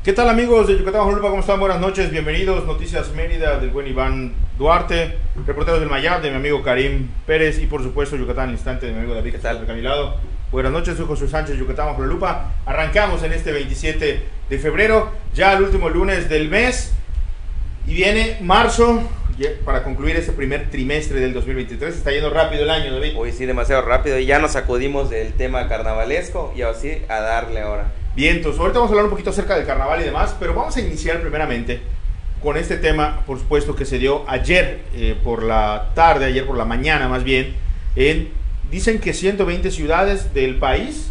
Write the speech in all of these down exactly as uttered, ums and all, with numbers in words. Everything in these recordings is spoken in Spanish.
¿Qué tal, amigos de Yucatán bajo lupa? ¿Cómo están? Buenas noches, bienvenidos. Noticias Mérida del buen Iván Duarte, reporteros del Mayab de mi amigo Karim Pérez y por supuesto Yucatán al instante de mi amigo David, que está de mi lado. Buenas noches, soy José Sánchez, Yucatán bajo la lupa. Arrancamos en este veintisiete de febrero, ya el último lunes del mes, y viene marzo para concluir este primer trimestre del dos mil veintitrés. Está yendo rápido el año, David. Hoy sí, demasiado rápido, y ya nos sacudimos del tema carnavalesco y así a darle ahora. Vientos. Ahorita vamos a hablar un poquito acerca del carnaval y demás, pero vamos a iniciar primeramente con este tema, por supuesto, que se dio ayer eh, por la tarde, ayer por la mañana más bien, en, dicen que ciento veinte ciudades del país,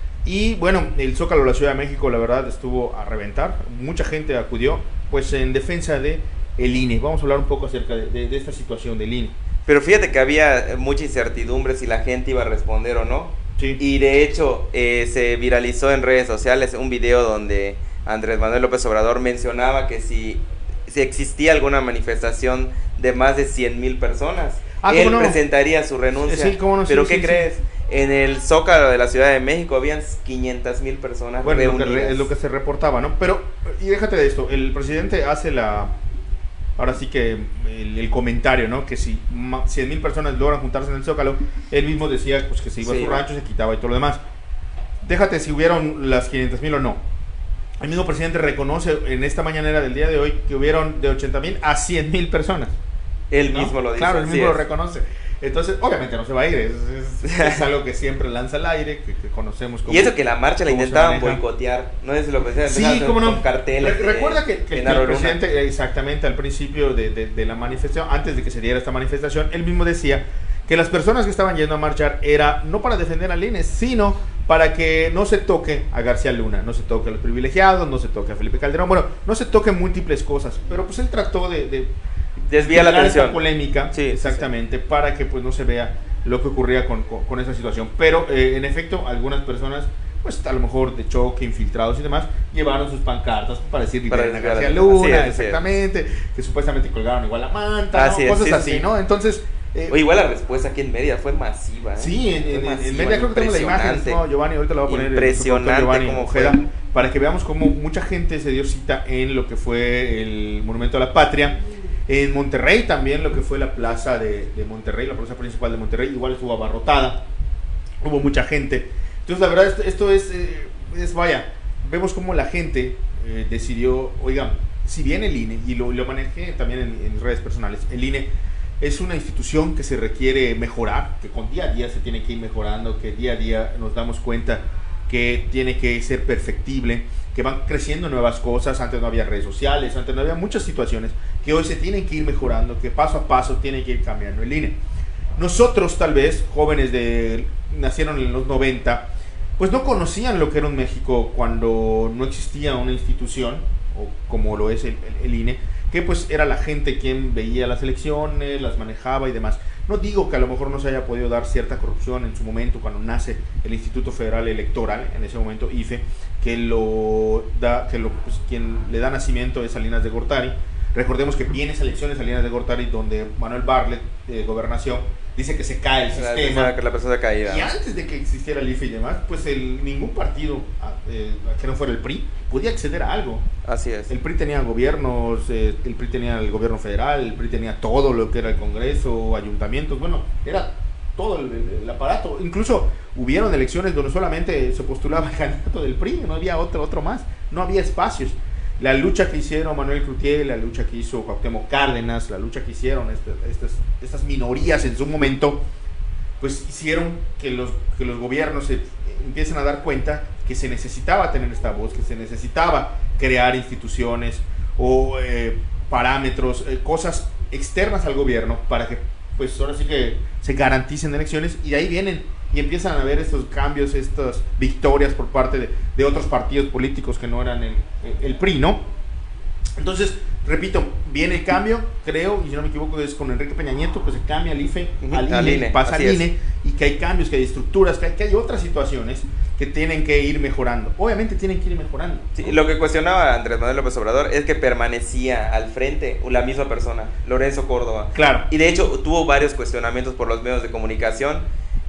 y bueno, el Zócalo de la Ciudad de México, la verdad, estuvo a reventar, mucha gente acudió, pues en defensa de el I N E. Vamos a hablar un poco acerca de, de, de esta situación del I N E. Pero fíjate que había mucha incertidumbre si la gente iba a responder o no. Sí. Y de hecho eh, se viralizó en redes sociales un video donde Andrés Manuel López Obrador mencionaba que si, si existía alguna manifestación de más de cien mil personas, ah, él no? presentaría su renuncia. Sí, cómo no, Pero sí, ¿qué sí, crees? Sí. En el Zócalo de la Ciudad de México habían quinientas mil personas bueno, reunidas. Bueno, es lo que se reportaba, ¿no? Pero, y déjate de esto, el presidente hace la... Ahora sí que el, el comentario, ¿no? Que si cien mil personas logran juntarse en el Zócalo, él mismo decía pues que se iba sí, a su rancho, se quitaba y todo lo demás. Déjate si hubieron las quinientas mil o no. El mismo presidente reconoce en esta mañanera del día de hoy que hubieron de ochenta mil a cien mil personas. Él ¿no? mismo lo dice. Claro, él mismo es. lo reconoce. Entonces, obviamente no se va a ir, es, es, es algo que siempre lanza al aire, que, que conocemos como... Y eso que la marcha la intentaban boicotear, no sé si lo pensé, sí, como no, con carteles. Re recuerda que, que, que el presidente, exactamente al principio de, de, de la manifestación, antes de que se diera esta manifestación, él mismo decía que las personas que estaban yendo a marchar era no para defender al I N E, sino para que no se toque a García Luna, no se toque a los privilegiados, no se toque a Felipe Calderón, bueno, no se toque múltiples cosas, pero pues él trató de... de desvía la atención. Polémica, sí, exactamente, sí, sí. para que pues no se vea lo que ocurría con, con, con esa situación. Pero eh, en efecto, algunas personas, pues a lo mejor de choque, infiltrados y demás, llevaron sus pancartas para decir liberen a García Luna, así es, exactamente, así es. Que supuestamente colgaron igual la manta, así ¿no? es, cosas sí, así, sí. ¿no? Entonces... Eh, o igual la respuesta aquí en Mérida fue masiva. ¿eh? Sí, en, en, masiva, en Mérida creo que tenemos la imagen, ¿no? Giovanni, ahorita la voy a poner. Impresionante Giovanni como Ojeda, para que veamos cómo mucha gente se dio cita en lo que fue el Monumento a la Patria. En Monterrey también, lo que fue la plaza de, de Monterrey, la plaza principal de Monterrey, igual estuvo abarrotada, hubo mucha gente. Entonces, la verdad, esto, esto es, eh, es, vaya, vemos cómo la gente eh, decidió, oigan, si bien el I N E, y lo, lo manejé también en, en redes personales, el I N E es una institución que se requiere mejorar, que con día a día se tiene que ir mejorando, que día a día nos damos cuenta que tiene que ser perfectible, que van creciendo nuevas cosas. Antes no había redes sociales, antes no había muchas situaciones que hoy se tienen que ir mejorando, que paso a paso tiene que ir cambiando el I N E. Nosotros tal vez, jóvenes de nacieron en los noventa, pues no conocían lo que era un México cuando no existía una institución, o como lo es el, el, el I N E, que pues era la gente quien veía las elecciones, las manejaba y demás. No digo que a lo mejor no se haya podido dar cierta corrupción en su momento cuando nace el Instituto Federal Electoral, en ese momento I F E, que lo da, que lo, pues, quien le da nacimiento es Salinas de Gortari. Recordemos que viene esa elección de Salinas de Gortari donde Manuel Bartlett, de eh, Gobernación, dice que se cae el sistema. La, la persona caída. Y antes de que existiera el I F E y demás, pues el, ningún partido, eh, que no fuera el P R I, podía acceder a algo. Así es. El P R I tenía gobiernos, eh, el P R I tenía el gobierno federal, el P R I tenía todo lo que era el Congreso, ayuntamientos, bueno, era todo el, el aparato. Incluso hubieron elecciones donde solamente se postulaba el candidato del P R I, no había otro, otro más, no había espacios. La lucha que hicieron Manuel Cloutier, la lucha que hizo Cuauhtémoc Cárdenas, la lucha que hicieron este, estas, estas minorías en su momento, pues hicieron que los, que los gobiernos se empiecen a dar cuenta que se necesitaba tener esta voz, que se necesitaba crear instituciones o eh, parámetros, eh, cosas externas al gobierno para que pues ahora sí que se garanticen elecciones, y de ahí vienen y empiezan a haber estos cambios, estas victorias por parte de, de otros partidos políticos que no eran el, el P R I, ¿no? Entonces, repito, viene el cambio, creo, y si no me equivoco es con Enrique Peña Nieto, pues se cambia al I F E, uh-huh, al, al I N E, I N E, pasa al I N E, y que hay cambios, que hay estructuras, que hay, que hay otras situaciones que tienen que ir mejorando. Obviamente tienen que ir mejorando, ¿no? Sí, lo que cuestionaba Andrés Manuel López Obrador es que permanecía al frente la misma persona, Lorenzo Córdoba. Claro. Y de hecho tuvo varios cuestionamientos por los medios de comunicación.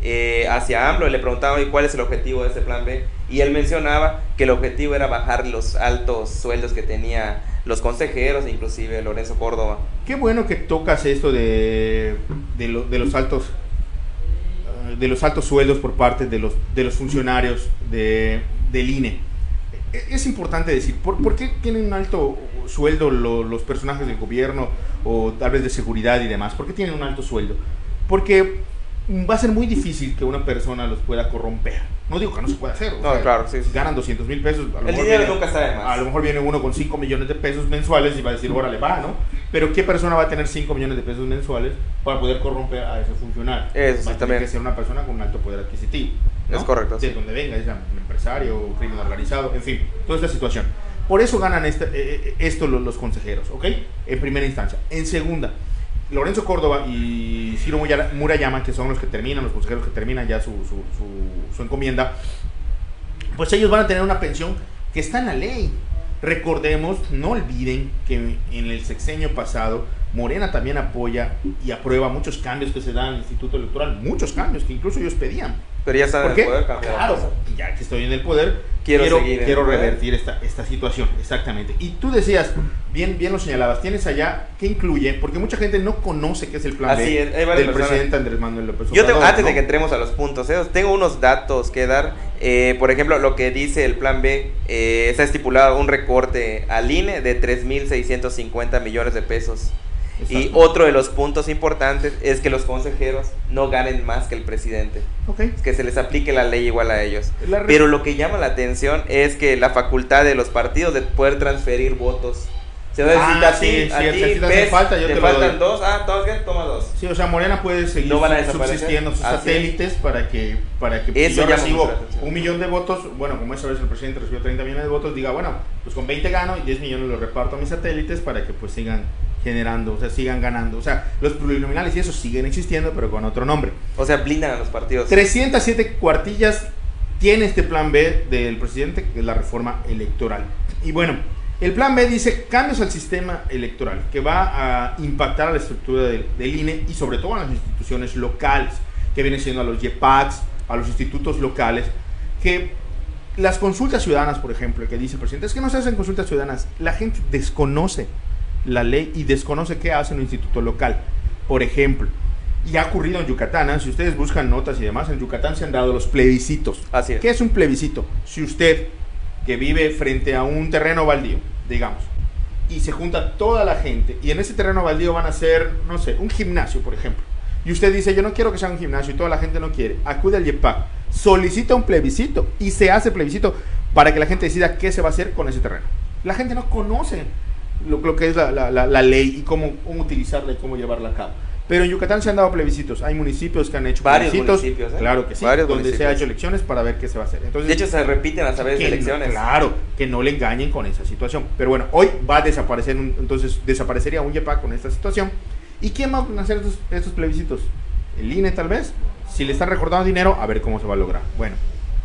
eh, hacia AMLO y le preguntaba ¿y cuál es el objetivo de este plan B? Y él mencionaba que el objetivo era bajar los altos sueldos que tenía los consejeros, inclusive Lorenzo Córdoba. Qué bueno que tocas esto de, de, lo, de los altos de los altos sueldos por parte de los, de los funcionarios de, del I N E. Es importante decir, ¿por, ¿por qué tienen un alto sueldo lo, los personajes del gobierno o tal vez de seguridad y demás? ¿Por qué tienen un alto sueldo? Porque va a ser muy difícil que una persona los pueda corromper. No digo que no se pueda hacer. O no, sea, claro, sí, sí. Ganan doscientos mil pesos. A lo el mejor dinero viene, nunca está de más. A lo mejor viene uno con cinco millones de pesos mensuales y va a decir, órale, va, ¿no? Pero ¿qué persona va a tener cinco millones de pesos mensuales para poder corromper a ese funcionario? Eso sí, va a tener también. que ser una persona con un alto poder adquisitivo, ¿no? Es correcto. De Sí. donde venga, es un empresario, crimen organizado, en fin, toda esta situación. Por eso ganan este, eh, esto los, los consejeros, ¿ok? En primera instancia. En segunda, Lorenzo Córdoba y Ciro Murayama, que son los que terminan, los consejeros que terminan ya su, su, su, su encomienda, pues ellos van a tener una pensión que está en la ley. Recordemos, no olviden que en el sexenio pasado Morena también apoya y aprueba muchos cambios que se dan al Instituto Electoral, muchos cambios que incluso ellos pedían. Pero ya están ¿Por en qué? el poder, cambiar. Claro, ya que estoy en el poder, Quiero quiero, seguir en quiero el poder. revertir esta, esta situación, exactamente. Y tú decías, bien, bien lo señalabas, tienes allá, ¿qué incluye? Porque mucha gente no conoce qué es el plan Así B es, hay varias del personas. presidente Andrés Manuel López Yo Obrador. tengo, antes ¿no? de que entremos a los puntos, ¿eh? tengo unos datos que dar. Eh, por ejemplo, lo que dice el plan B, eh, está estipulado un recorte al I N E de tres mil seiscientos cincuenta millones de pesos. Exacto. Y otro de los puntos importantes es que los consejeros no ganen más que el presidente. Ok. Que se les aplique la ley igual a ellos. La re- Pero lo que llama la atención es que la facultad de los partidos de poder transferir votos. Se va a decir Ah, a ti, sí, a sí, ti, si a ti te hace ves, falta, yo te te lo faltan doy. dos, ah, todos bien, toma dos. Sí, o sea, Morena puede seguir No van a desaparecer. subsistiendo sus Así satélites para que, para que Eso si yo llama recibo mucho la atención. un millón de votos, bueno, como esa vez el presidente recibió treinta millones de votos, diga, bueno, pues con veinte gano y diez millones los reparto a mis satélites para que pues sigan generando, o sea, sigan ganando. O sea, los plurinominales y eso siguen existiendo, pero con otro nombre. O sea, blindan a los partidos. trescientas siete cuartillas tiene este plan B del presidente, que es la reforma electoral. Y bueno, el plan B dice cambios al sistema electoral, que va a impactar a la estructura del, del I N E y sobre todo a las instituciones locales, que vienen siendo a los Y E P A Cs, a los institutos locales, que las consultas ciudadanas, por ejemplo, que dice el presidente, es que no se hacen consultas ciudadanas, la gente desconoce la ley y desconoce qué hace un instituto local. Por ejemplo, y ha ocurrido en Yucatán, ¿eh? Si ustedes buscan notas y demás, en Yucatán se han dado los plebiscitos. Así es. ¿Qué es un plebiscito? Si usted, que vive frente a un terreno baldío, digamos, y se junta toda la gente, y en ese terreno baldío van a hacer, no sé, un gimnasio, por ejemplo, y usted dice, yo no quiero que sea un gimnasio, y toda la gente no quiere, acude al Y E P A C, solicita un plebiscito, y se hace plebiscito para que la gente decida qué se va a hacer con ese terreno. La gente no conoce lo, lo que es la, la, la, la ley y cómo, cómo utilizarla y cómo llevarla a cabo. Pero en Yucatán se han dado plebiscitos, hay municipios que han hecho Varios plebiscitos, municipios, ¿eh? claro que sí, Varios donde se municipios. ha hecho elecciones para ver qué se va a hacer. Entonces, De hecho, se repiten a través de que no- elecciones. claro, que no le engañen con esa situación. Pero bueno, hoy va a desaparecer, un- entonces desaparecería un Y E P A C con esta situación. ¿Y quién va a hacer estos, estos plebiscitos? El I N E tal vez. Si le están recortando dinero, a ver cómo se va a lograr. Bueno,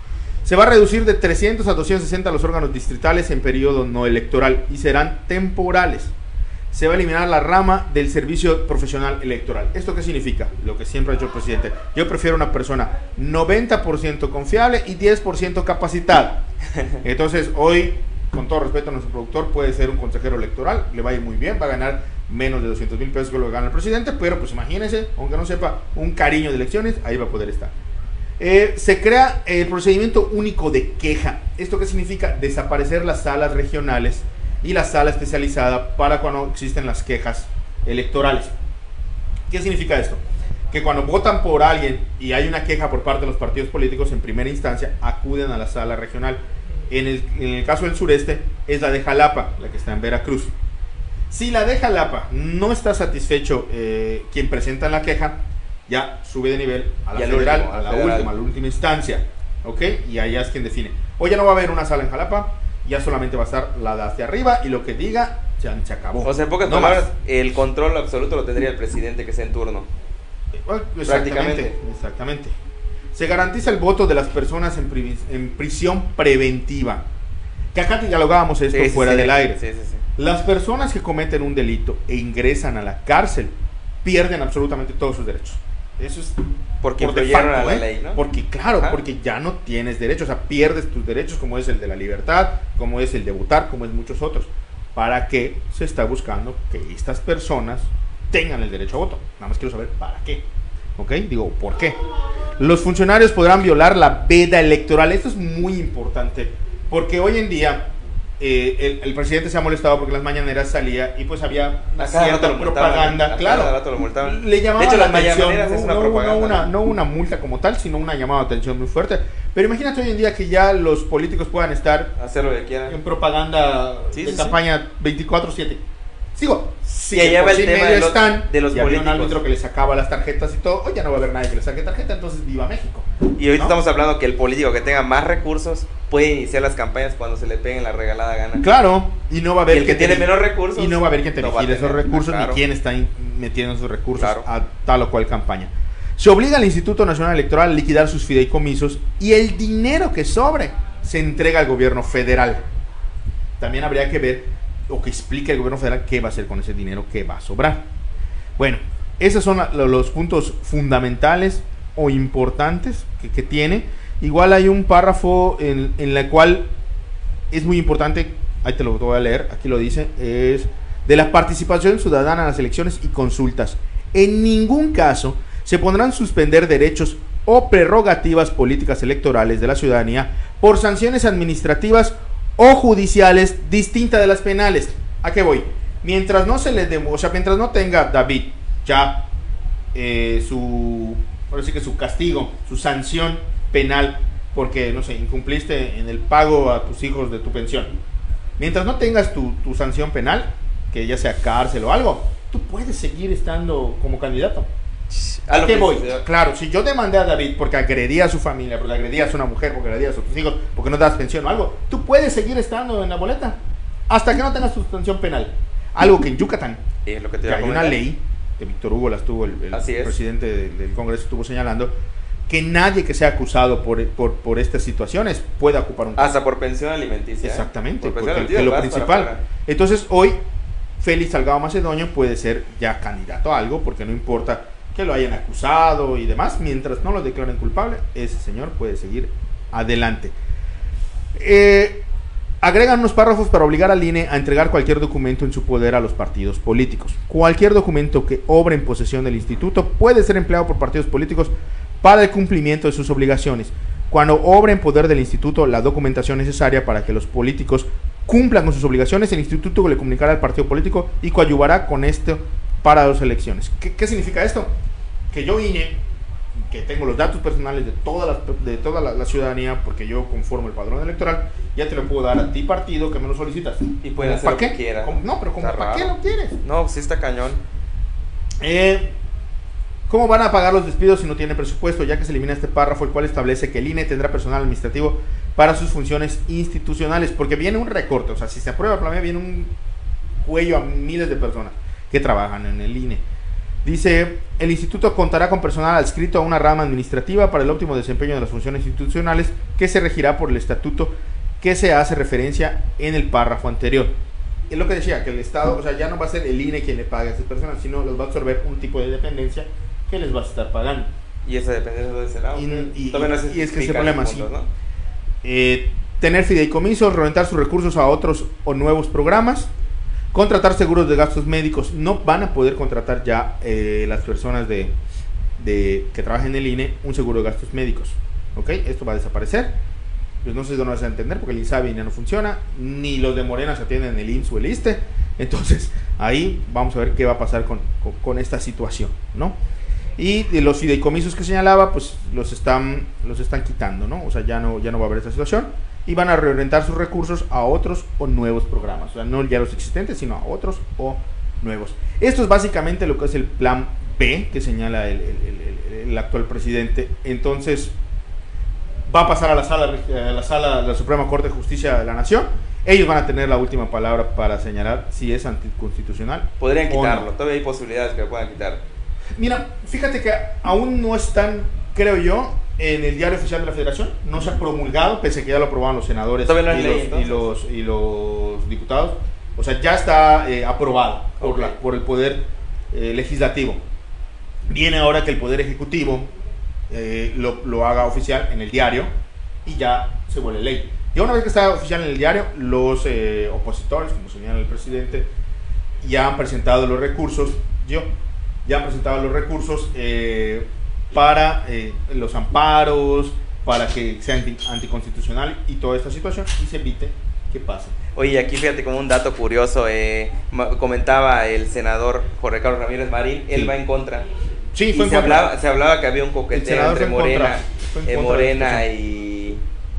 se va a reducir de trescientos a doscientos sesenta los órganos distritales en periodo no electoral y serán temporales. Se va a eliminar la rama del servicio profesional electoral. ¿Esto qué significa? Lo que siempre ha dicho el presidente. Yo prefiero una persona noventa por ciento confiable y diez por ciento capacitada. Entonces, hoy, con todo respeto a nuestro productor, puede ser un consejero electoral, le va a ir muy bien, va a ganar menos de doscientos mil pesos que lo que gana el presidente, pero pues imagínense, aunque no sepa, un cariño de elecciones, ahí va a poder estar. Eh, se crea el procedimiento único de queja. ¿Esto qué significa? Desaparecer las salas regionales y la sala especializada para cuando existen las quejas electorales. ¿Qué significa esto? Que cuando votan por alguien y hay una queja por parte de los partidos políticos, en primera instancia acuden a la sala regional. En el, en el caso del sureste es la de Jalapa, la que está en Veracruz. Si la de Jalapa no está satisfecho eh, quien presenta la queja, ya sube de nivel a la Y al federal, último, a al la federal. última, a la última instancia. ¿Ok? Y allá es quien define. Hoy ya no va a haber una sala en Jalapa, ya solamente va a estar la de hacia arriba y lo que diga ya se acabó. O sea, en pocas No palabras, más. el control absoluto lo tendría el presidente que sea en turno. Bueno, Prácticamente. Exactamente, exactamente. Se garantiza el voto de las personas en, pri- en prisión preventiva. Que acá dialogábamos esto Sí, sí, fuera sí. del aire. Sí, sí, sí. Las personas que cometen un delito e ingresan a la cárcel pierden absolutamente todos sus derechos. Eso es porque por de influyeron facto, a la ¿eh? ley, ¿no? Porque claro, Ajá. porque ya no tienes derechos, o sea, pierdes tus derechos como es el de la libertad, como es el de votar, como es muchos otros. ¿Para qué se está buscando que estas personas tengan el derecho a voto? Nada más quiero saber para qué. ¿Ok? Digo, ¿por qué? Los funcionarios podrán violar la veda electoral. Esto es muy importante, porque hoy en día eh, el, el presidente se ha molestado porque las mañaneras salía y pues había una A cada rato cierta lo multaban, propaganda, a claro. cada rato lo multaban. Le llamaba De hecho, la las atención, mañaneras no, es una no, propaganda, no una, ¿no? no una multa como tal, sino una llamada de atención muy fuerte. Pero imagínate hoy en día que ya los políticos puedan estar Hacer lo que quieran. en propaganda Sí, de sí, campaña veinticuatro siete. Sigo, si Y allá por va el sí tema medio de los- están, de los y había un políticos. árbitro que le sacaba las tarjetas y todo, hoy ya no va a haber nadie que le saque tarjeta, entonces viva México. Y ahorita ¿no? estamos hablando que el político que tenga más recursos puede iniciar las campañas cuando se le peguen la regalada gana. Claro, y no va a Y haber el que quien tiene te- menos recursos y no va a haber quien te no va a vigile esos tener. recursos, Ah, claro. ni quién está in- metiendo esos recursos Claro. a tal o cual campaña. Se obliga al Instituto Nacional Electoral a liquidar sus fideicomisos y el dinero que sobre se entrega al gobierno federal. También habría que ver o que explique el gobierno federal qué va a hacer con ese dinero que va a sobrar. Bueno, esos son la- los puntos fundamentales o importantes que, que tiene. Igual hay un párrafo en, en la cual es muy importante, ahí te lo voy a leer, aquí lo dice, es de la participación ciudadana en las elecciones y consultas. En ningún caso se podrán suspender derechos o prerrogativas políticas electorales de la ciudadanía por sanciones administrativas o judiciales distintas de las penales. ¿A qué voy? Mientras no se le demo, o sea, mientras no tenga David ya eh, su, por decir que su castigo, su sanción penal, porque no sé, incumpliste en el pago a tus hijos de tu pensión. Mientras no tengas tu, tu sanción penal, que ya sea cárcel o algo, tú puedes seguir estando como candidato. A ¿A lo qué que voy? sucedió. Claro, si yo demandé a David porque agredía a su familia, porque agredías a una mujer, porque agredías a tus hijos, porque no das pensión o algo, tú puedes seguir estando en la boleta hasta que no tengas tu sanción penal. Algo que en Yucatán, Es lo que te que iba a hay una comentar. ley, que Víctor Hugo la estuvo, el, el Así es. presidente del, del Congreso estuvo señalando, que nadie que sea acusado por, por, por estas situaciones pueda ocupar un cargo. Hasta por pensión alimenticia. ¿eh? Exactamente, Por porque pensión que alimenticia lo vas para principal. afuera. Entonces hoy Félix Salgado Macedonio puede ser ya candidato a algo, porque no importa que lo hayan acusado y demás, mientras no lo declaren culpable, ese señor puede seguir adelante. Eh, agregan unos párrafos para obligar al I N E a entregar cualquier documento en su poder a los partidos políticos. Cualquier documento que obre en posesión del instituto puede ser empleado por partidos políticos para el cumplimiento de sus obligaciones. Cuando obre en poder del instituto la documentación necesaria para que los políticos cumplan con sus obligaciones, el instituto le comunicará al partido político y coadyuvará con esto para las elecciones. ¿Qué, qué significa esto? Que yo I N E, que tengo los datos personales de toda la, de toda la, la ciudadanía, porque yo conformo el padrón electoral, ya te lo puedo dar a ti partido que me lo solicitas. Y pueden hacer ¿Para lo qué? que quieran. ¿Cómo? No, pero como Está ¿para qué raro. lo quieres? No, sí está cañón. Eh, ¿Cómo van a pagar los despidos si no tienen presupuesto? Ya que se elimina este párrafo, el cual establece que el I N E tendrá personal administrativo para sus funciones institucionales, porque viene un recorte, o sea, si se aprueba el plan, viene un cuello a miles de personas que trabajan en el I N E. Dice, el instituto contará con personal adscrito a una rama administrativa para el óptimo desempeño de las funciones institucionales que se regirá por el estatuto que se hace referencia en el párrafo anterior. Es lo que decía, que el Estado, o sea, ya no va a ser el I N E quien le pague a esas personas, sino los va a absorber un tipo de dependencia que les va a estar pagando. Y esa dependencia de ese lado. Y- y- Todavía no se y es que ese explican problema, los sí. puntos, ¿no? Eh, tener fideicomisos, reventar sus recursos a otros o nuevos programas, contratar seguros de gastos médicos. No van a poder contratar ya eh, las personas de, de que trabajan en el I N E un seguro de gastos médicos. ¿Ok? Esto va a desaparecer. Pues no sé si no lo vas a entender porque el INSABI ya no funciona, ni los de Morena se atienden el I M S S o el ISSSTE. Entonces ahí vamos a ver qué va a pasar con, con, con esta situación, ¿no? Y de los fideicomisos que señalaba, pues los están, los están quitando, ¿no? O sea, ya no, ya no va a haber esta situación. Y van a reorientar sus recursos a otros o nuevos programas. O sea, no ya los existentes, sino a otros o nuevos. Esto es básicamente lo que es el plan B que señala el, el, el, el actual presidente. Entonces, va a pasar a la sala, a la sala de la Suprema Corte de Justicia de la Nación. Ellos van a tener la última palabra para señalar si es anticonstitucional. Podrían o quitarlo. no. Todavía hay posibilidades que lo puedan quitar. Mira, fíjate que aún no están, creo yo, en el diario oficial de la Federación. No se ha promulgado, pese a que ya lo aprobaron los senadores Todavía no es y, ley, los, y, los, y los diputados. O sea, ya está eh, aprobado por, Ok. la, por el Poder eh, Legislativo. Viene ahora que el Poder Ejecutivo eh, lo, lo haga oficial en el diario y ya se vuelve ley. Y una vez que está oficial en el diario, los eh, opositores, como señala el presidente, ya han presentado los recursos, yo, ya han presentado los recursos eh, para eh, los amparos, para que sea anti, anticonstitucional y toda esta situación y se evite que pase. Oye, aquí fíjate como un dato curioso, eh, comentaba el senador Jorge Carlos Ramírez Marín, él sí. va en contra. Sí, fue y en se contra. hablaba, se hablaba que había un coqueteo entre Morena, eh, Morena y,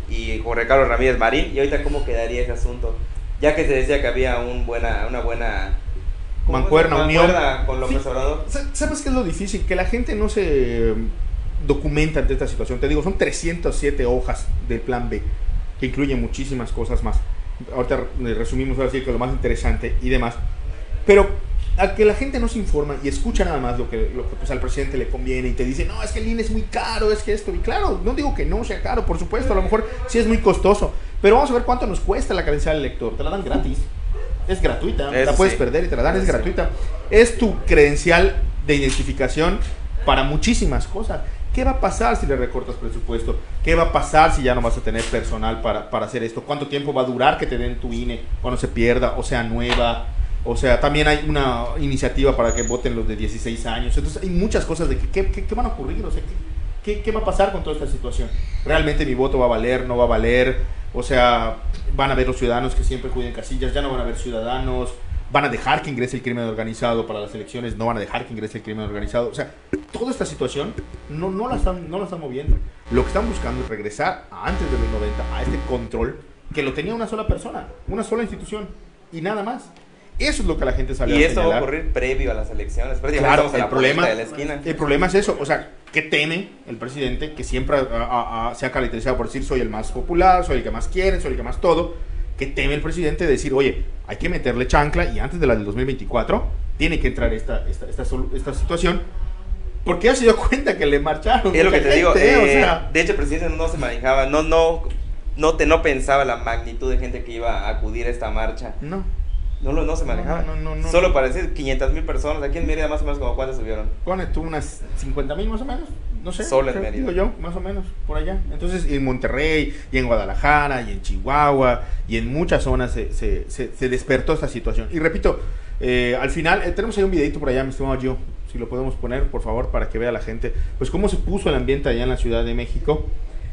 y Jorge Carlos Ramírez Marín, y ahorita cómo quedaría ese asunto, ya que se decía que había un buena, una buena mancuerna, unión con López Obrador. ¿Sabes qué es lo difícil? Que la gente no se documenta ante esta situación. Te digo, son trescientas siete hojas del plan B, que incluyen muchísimas cosas más. Ahorita resumimos ahora sí que lo más interesante y demás. Pero a que la gente no se informa y escucha nada más lo que, lo que pues, al presidente le conviene y te dice, no, es que el I N E es muy caro, es que esto. Y claro, no digo que no sea caro, por supuesto, a lo mejor sí es muy costoso. Pero vamos a ver cuánto nos cuesta la credencial del elector. Te la dan gratis. Es gratuita, Eso la puedes sí. perder y te la dan, Eso es sí. gratuita. Es tu credencial de identificación para muchísimas cosas. ¿Qué va a pasar si le recortas presupuesto? ¿Qué va a pasar si ya no vas a tener personal para, para hacer esto? ¿Cuánto tiempo va a durar que te den tu I N E cuando se pierda o sea nueva? O sea, también hay una iniciativa para que voten los de dieciséis años. Entonces hay muchas cosas de que, ¿qué, qué, qué van a ocurrir? O sea, ¿qué, qué, ¿qué va a pasar con toda esta situación? ¿Realmente mi voto va a valer? ¿No va a valer? O sea, van a ver los ciudadanos que siempre cuiden casillas, ya no van a haber ciudadanos, van a dejar que ingrese el crimen organizado para las elecciones, no van a dejar que ingrese el crimen organizado. O sea, toda esta situación no, no, la están, no la están moviendo. Lo que están buscando es regresar a antes de los noventa, a este control que lo tenía una sola persona, una sola institución y nada más. Eso es lo que la gente salió a señalar. Y esto va a ocurrir previo a las elecciones. Claro, el problema, de la esquina. el problema es eso. O sea, ¿qué teme el presidente que siempre a, a, a, se ha caracterizado por decir soy el más popular, soy el que más quiere, soy el que más todo? ¿Qué teme el presidente de decir, oye, hay que meterle chancla y antes de la del dos mil veinticuatro tiene que entrar esta, esta, esta, esta situación? Porque ya se dio cuenta que le marcharon. Es lo que te gente, digo. Eh, o sea, de hecho, el presidente no se manejaba, no, no, no, te, no pensaba la magnitud de gente que iba a acudir a esta marcha. No. No, no, no se manejaba. No, no, no, no, Solo no. para decir quinientas mil personas. Aquí en Mérida más o menos como cuántas subieron. Pone tú unas cincuenta mil más o menos. No sé. Solo en creo, Mérida. Digo yo, más o menos, por allá. Entonces, en Monterrey, y en Guadalajara, y en Chihuahua, y en muchas zonas se, se, se, se despertó esta situación. Y repito, eh, al final, eh, tenemos ahí un videito por allá, mi estimado Gio, si lo podemos poner, por favor, para que vea la gente, pues cómo se puso el ambiente allá en la Ciudad de México.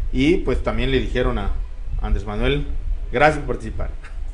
Y pues también le dijeron a Andrés Manuel, gracias por participar.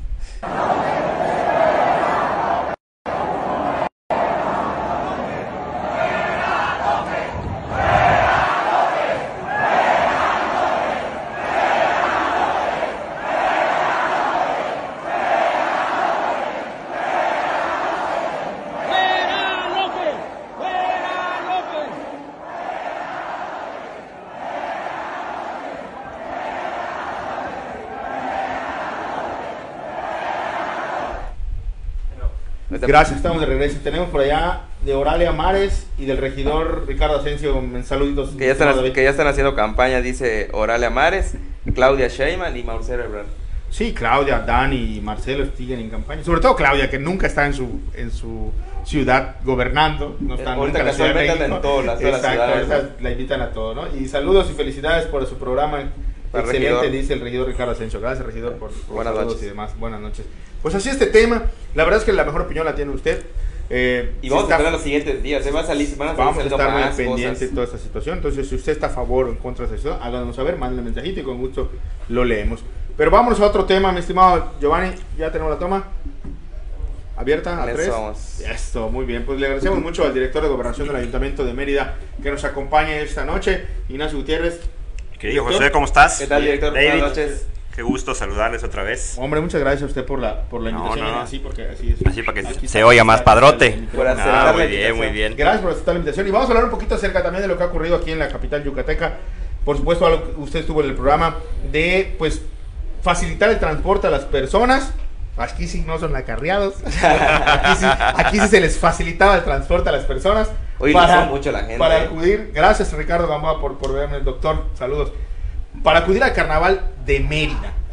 Gracias, estamos de regreso. Tenemos por allá de Oralia Mares y del regidor Ricardo Asensio. Saluditos. Que ya están, que ya están haciendo campaña, dice Oralia Mares, Claudia Sheinbaum y Marcelo Ebrard. Sí, Claudia, Dani y Marcelo siguen en campaña. Sobre todo Claudia, que nunca está en su en su ciudad gobernando. No está nunca en la Ciudad de México. En todas las, todas Exacto, las ciudades, la invitan a todo, ¿no? Y saludos y felicidades por su programa. Para excelente, regidor. Dice el regidor Ricardo Asensio. Gracias, regidor, por, por Buenas saludos noches. y demás. Buenas noches. Pues así este tema. La verdad es que la mejor opinión la tiene usted. Eh, y vamos si a está, tener los siguientes días. Se va a salir, van a vamos a estar muy más pendientes de cosas. toda esta situación. Entonces, si usted está a favor o en contra de eso, háganos saber, mándenle un mensajito y con gusto lo leemos. Pero vámonos a otro tema, mi estimado Giovanni. Ya tenemos la toma abierta a tres. Vamos. Esto, muy bien. Pues le agradecemos mucho al director de Gobernación del Ayuntamiento de Mérida que nos acompañe esta noche, Ignacio Gutiérrez. Querido José, ¿cómo estás? ¿Qué tal, director? David, Buenas noches. Qué gusto saludarles otra vez. Hombre, muchas gracias a usted por la, por la No, invitación. no. Así, porque así es. Así para que Aquí se está, oiga más está, padrote. está el Por micrófono. aceptar Ah, la muy bien, invitación. muy bien. Gracias por aceptar la invitación. Y vamos a hablar un poquito acerca también de lo que ha ocurrido aquí en la capital yucateca. Por supuesto, algo que usted estuvo en el programa de, pues, facilitar el transporte a las personas. Aquí sí no son acarreados. Aquí sí, aquí sí se les facilitaba el transporte a las personas. Hoy para, lo son mucho la gente. Para acudir, gracias Ricardo Gamboa por, por verme, el doctor, saludos. Para acudir al carnaval de Mérida.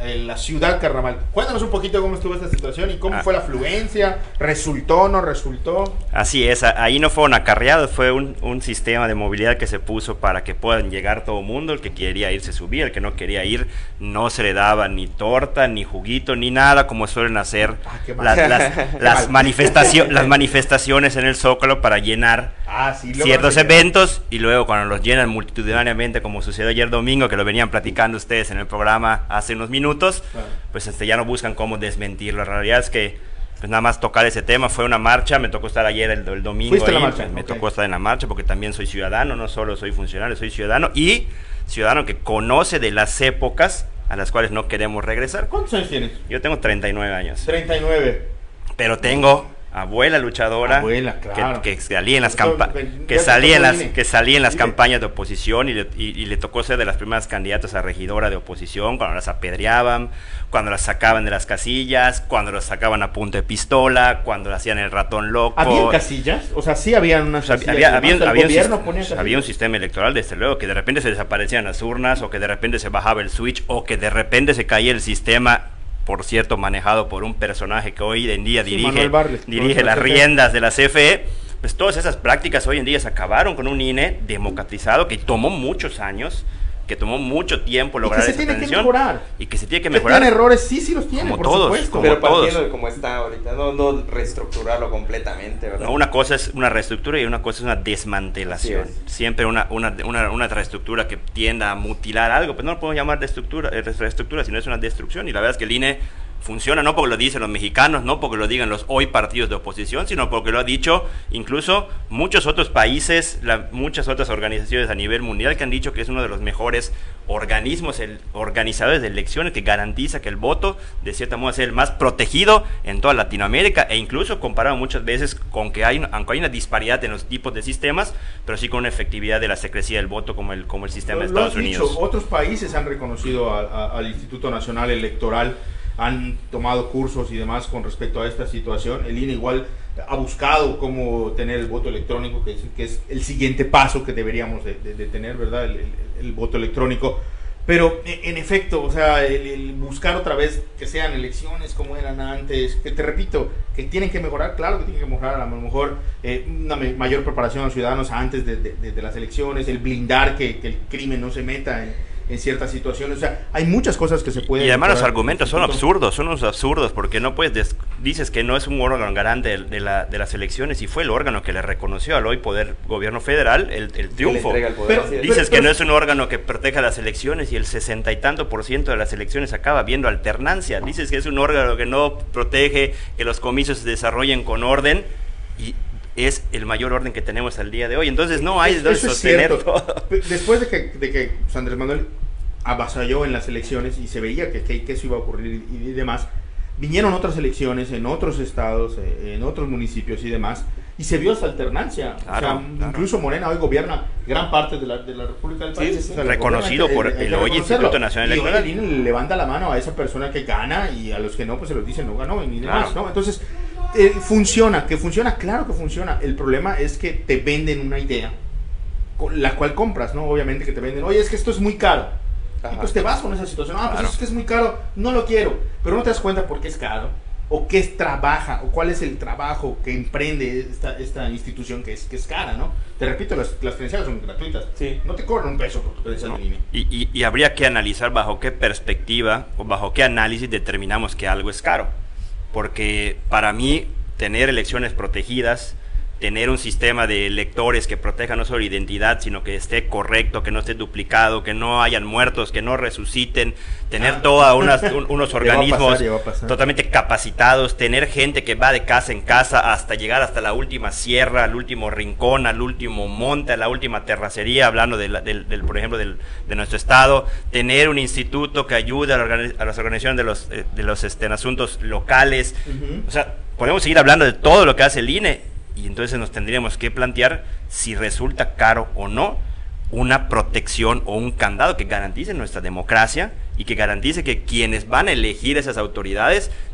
en la ciudad Carnaval. Cuéntanos un poquito cómo estuvo esta situación y cómo Ah. fue la afluencia, ¿resultó, no resultó? Así es, ahí no fueron acarreados, fue un, un sistema de movilidad que se puso para que puedan llegar todo el mundo, el que quería ir se subía, el que no quería ir no se le daba ni torta, ni juguito, ni nada, como suelen hacer Ah, qué mal. las, las, las, manifestacio- las manifestaciones en el Zócalo para llenar Ah, sí, luego ciertos se- eventos, y luego cuando los llenan multitudinariamente, como sucedió ayer domingo, que lo venían platicando ustedes en el programa hace unos minutos, Claro. pues este, ya no buscan cómo desmentirlo. La realidad es que pues nada más tocar ese tema, fue una marcha, me tocó estar ayer el, el domingo ¿Fuiste a la ahí, marcha? me Ok. tocó estar en la marcha porque también soy ciudadano, no solo soy funcionario, soy ciudadano, y ciudadano que conoce de las épocas a las cuales no queremos regresar. ¿Cuántos años tienes? Yo tengo treinta y nueve años, treinta y nueve. pero tengo abuela luchadora, Abuela, claro. que, que salía en las Eso, campa- ya que te salía en tocó las el I N E. que salía en las Dile. campañas de oposición, y le, y, y le tocó ser de las primeras candidatas a regidora de oposición, cuando las apedreaban, cuando las sacaban de las casillas, cuando las sacaban a punta de pistola, cuando le hacían el ratón loco. ¿Había casillas? O sea, sí habían unas O sea, casillas. había, y había, demás. un- ¿El había un gobierno sis- ponía casillas? había un sistema electoral, desde luego, que de repente se desaparecían las urnas, o que de repente se bajaba el switch, o que de repente se caía el sistema, por cierto, manejado por un personaje que hoy en día Sí, dirige, Manuel Barles, dirige por las la C F E. riendas de la C F E. Pues todas esas prácticas hoy en día se acabaron con un I N E democratizado que tomó muchos años, que tomó mucho tiempo Y lograr que se esa tiene que transición, mejorar. y que se tiene que ¿Que mejorar. tiene errores? Sí, sí los tiene, Como por todos, supuesto. como Pero partiendo todos. de cómo está ahorita, no, no reestructurarlo completamente, ¿verdad? No, una cosa es una reestructura y una cosa es una desmantelación. Así Siempre una, una, una, una reestructura que tienda a mutilar algo, pues no lo podemos llamar de estructura, eh, reestructura, sino es una destrucción. Y la verdad es que el I N E funciona no porque lo dicen los mexicanos, no porque lo digan los hoy partidos de oposición, sino porque lo ha dicho incluso muchos otros países, la, muchas otras organizaciones a nivel mundial, que han dicho que es uno de los mejores organismos el, organizadores de elecciones, que garantiza que el voto de cierta modo sea el más protegido en toda Latinoamérica, e incluso comparado muchas veces con que hay, aunque hay una disparidad en los tipos de sistemas, pero sí con una efectividad de la secrecía del voto como el, como el sistema de Lo- lo Estados has dicho, Unidos. otros países han reconocido a- a- al Instituto Nacional Electoral, han tomado cursos y demás con respecto a esta situación. El I N E igual ha buscado cómo tener el voto electrónico, que es, que es el siguiente paso que deberíamos de, de- de tener, ¿verdad? El, el- el voto electrónico. Pero e- en efecto, o sea, el, el buscar otra vez que sean elecciones como eran antes, que te repito, que tienen que mejorar, claro que tienen que mejorar, a lo mejor eh, una me- mayor preparación a los ciudadanos antes de, de- de- de las elecciones, el blindar que, que el crimen no se meta en, en ciertas situaciones. O sea, hay muchas cosas que se pueden... Y además los mejorar. argumentos son Instituto- absurdos, son unos absurdos, porque no puedes, des- dices que no es un órgano garante de, de la, de las elecciones, y fue el órgano que le reconoció al hoy poder gobierno federal el, el Que le triunfo. entrega el poder, Pero- así es. Dices Pero- que pero- no es un órgano que proteja las elecciones, y el sesenta y tanto por ciento de las elecciones acaba viendo alternancia. Dices que es un órgano que no protege que los comicios se desarrollen con orden, y es el mayor orden que tenemos al día de hoy. Entonces no hay de Eso dónde es sostener cierto. todo. Después de que, de que pues, Andrés Manuel avasalló en las elecciones y se veía que, que, que eso iba a ocurrir y, y demás, vinieron otras elecciones en otros estados, eh, en otros municipios y demás, y se vio esa alternancia. Claro, o sea, claro. incluso Morena hoy gobierna gran parte de la, de la República del Sí, país. sí, sí. O sea, la Reconocido gobierna, por hay que- hay el que hoy reconocerlo. Instituto Nacional Y hoy Electoral. el I N E le levanta la mano a esa persona que gana, y a los que no, pues se los dice no ganó y demás, Claro. ¿no? Entonces, eh, funciona, que funciona, claro que funciona. El problema es que te venden una idea con la cual compras, ¿no? Obviamente que te venden, oye, es que esto es muy caro. Ajá. Y pues te vas con esa situación, ah, Claro. pues es que es muy caro, no lo quiero. Pero no te das cuenta por qué es caro, o qué es trabaja, o cuál es el trabajo que emprende esta, esta institución que es, que es cara, ¿no? Te repito, las, las credenciales son gratuitas. Sí. No te cobran un peso por tu credencial ¿no? de I N E. Y, y- y habría que analizar bajo qué perspectiva o bajo qué análisis determinamos que algo es caro. Porque para mí, tener elecciones protegidas, tener un sistema de electores que proteja no solo la identidad, sino que esté correcto, que no esté duplicado, que no hayan muertos, que no resuciten, tener Ah. todos unas, un- unos Ya va a organismos pasar, ya va a pasar. totalmente capacitados, tener gente que va de casa en casa hasta llegar hasta la última sierra, al último rincón, al último monte, a la última terracería, hablando de la- del, del, por ejemplo, del, de nuestro estado, tener un instituto que ayude a, la organi- a las organizaciones de los, eh, de los este, en asuntos locales. Ujú. O sea, podemos seguir hablando de todo lo que hace el I N E, y entonces nos tendríamos que plantear si resulta caro o no una protección o un candado que garantice nuestra democracia y que garantice que quienes van a elegir esas autoridades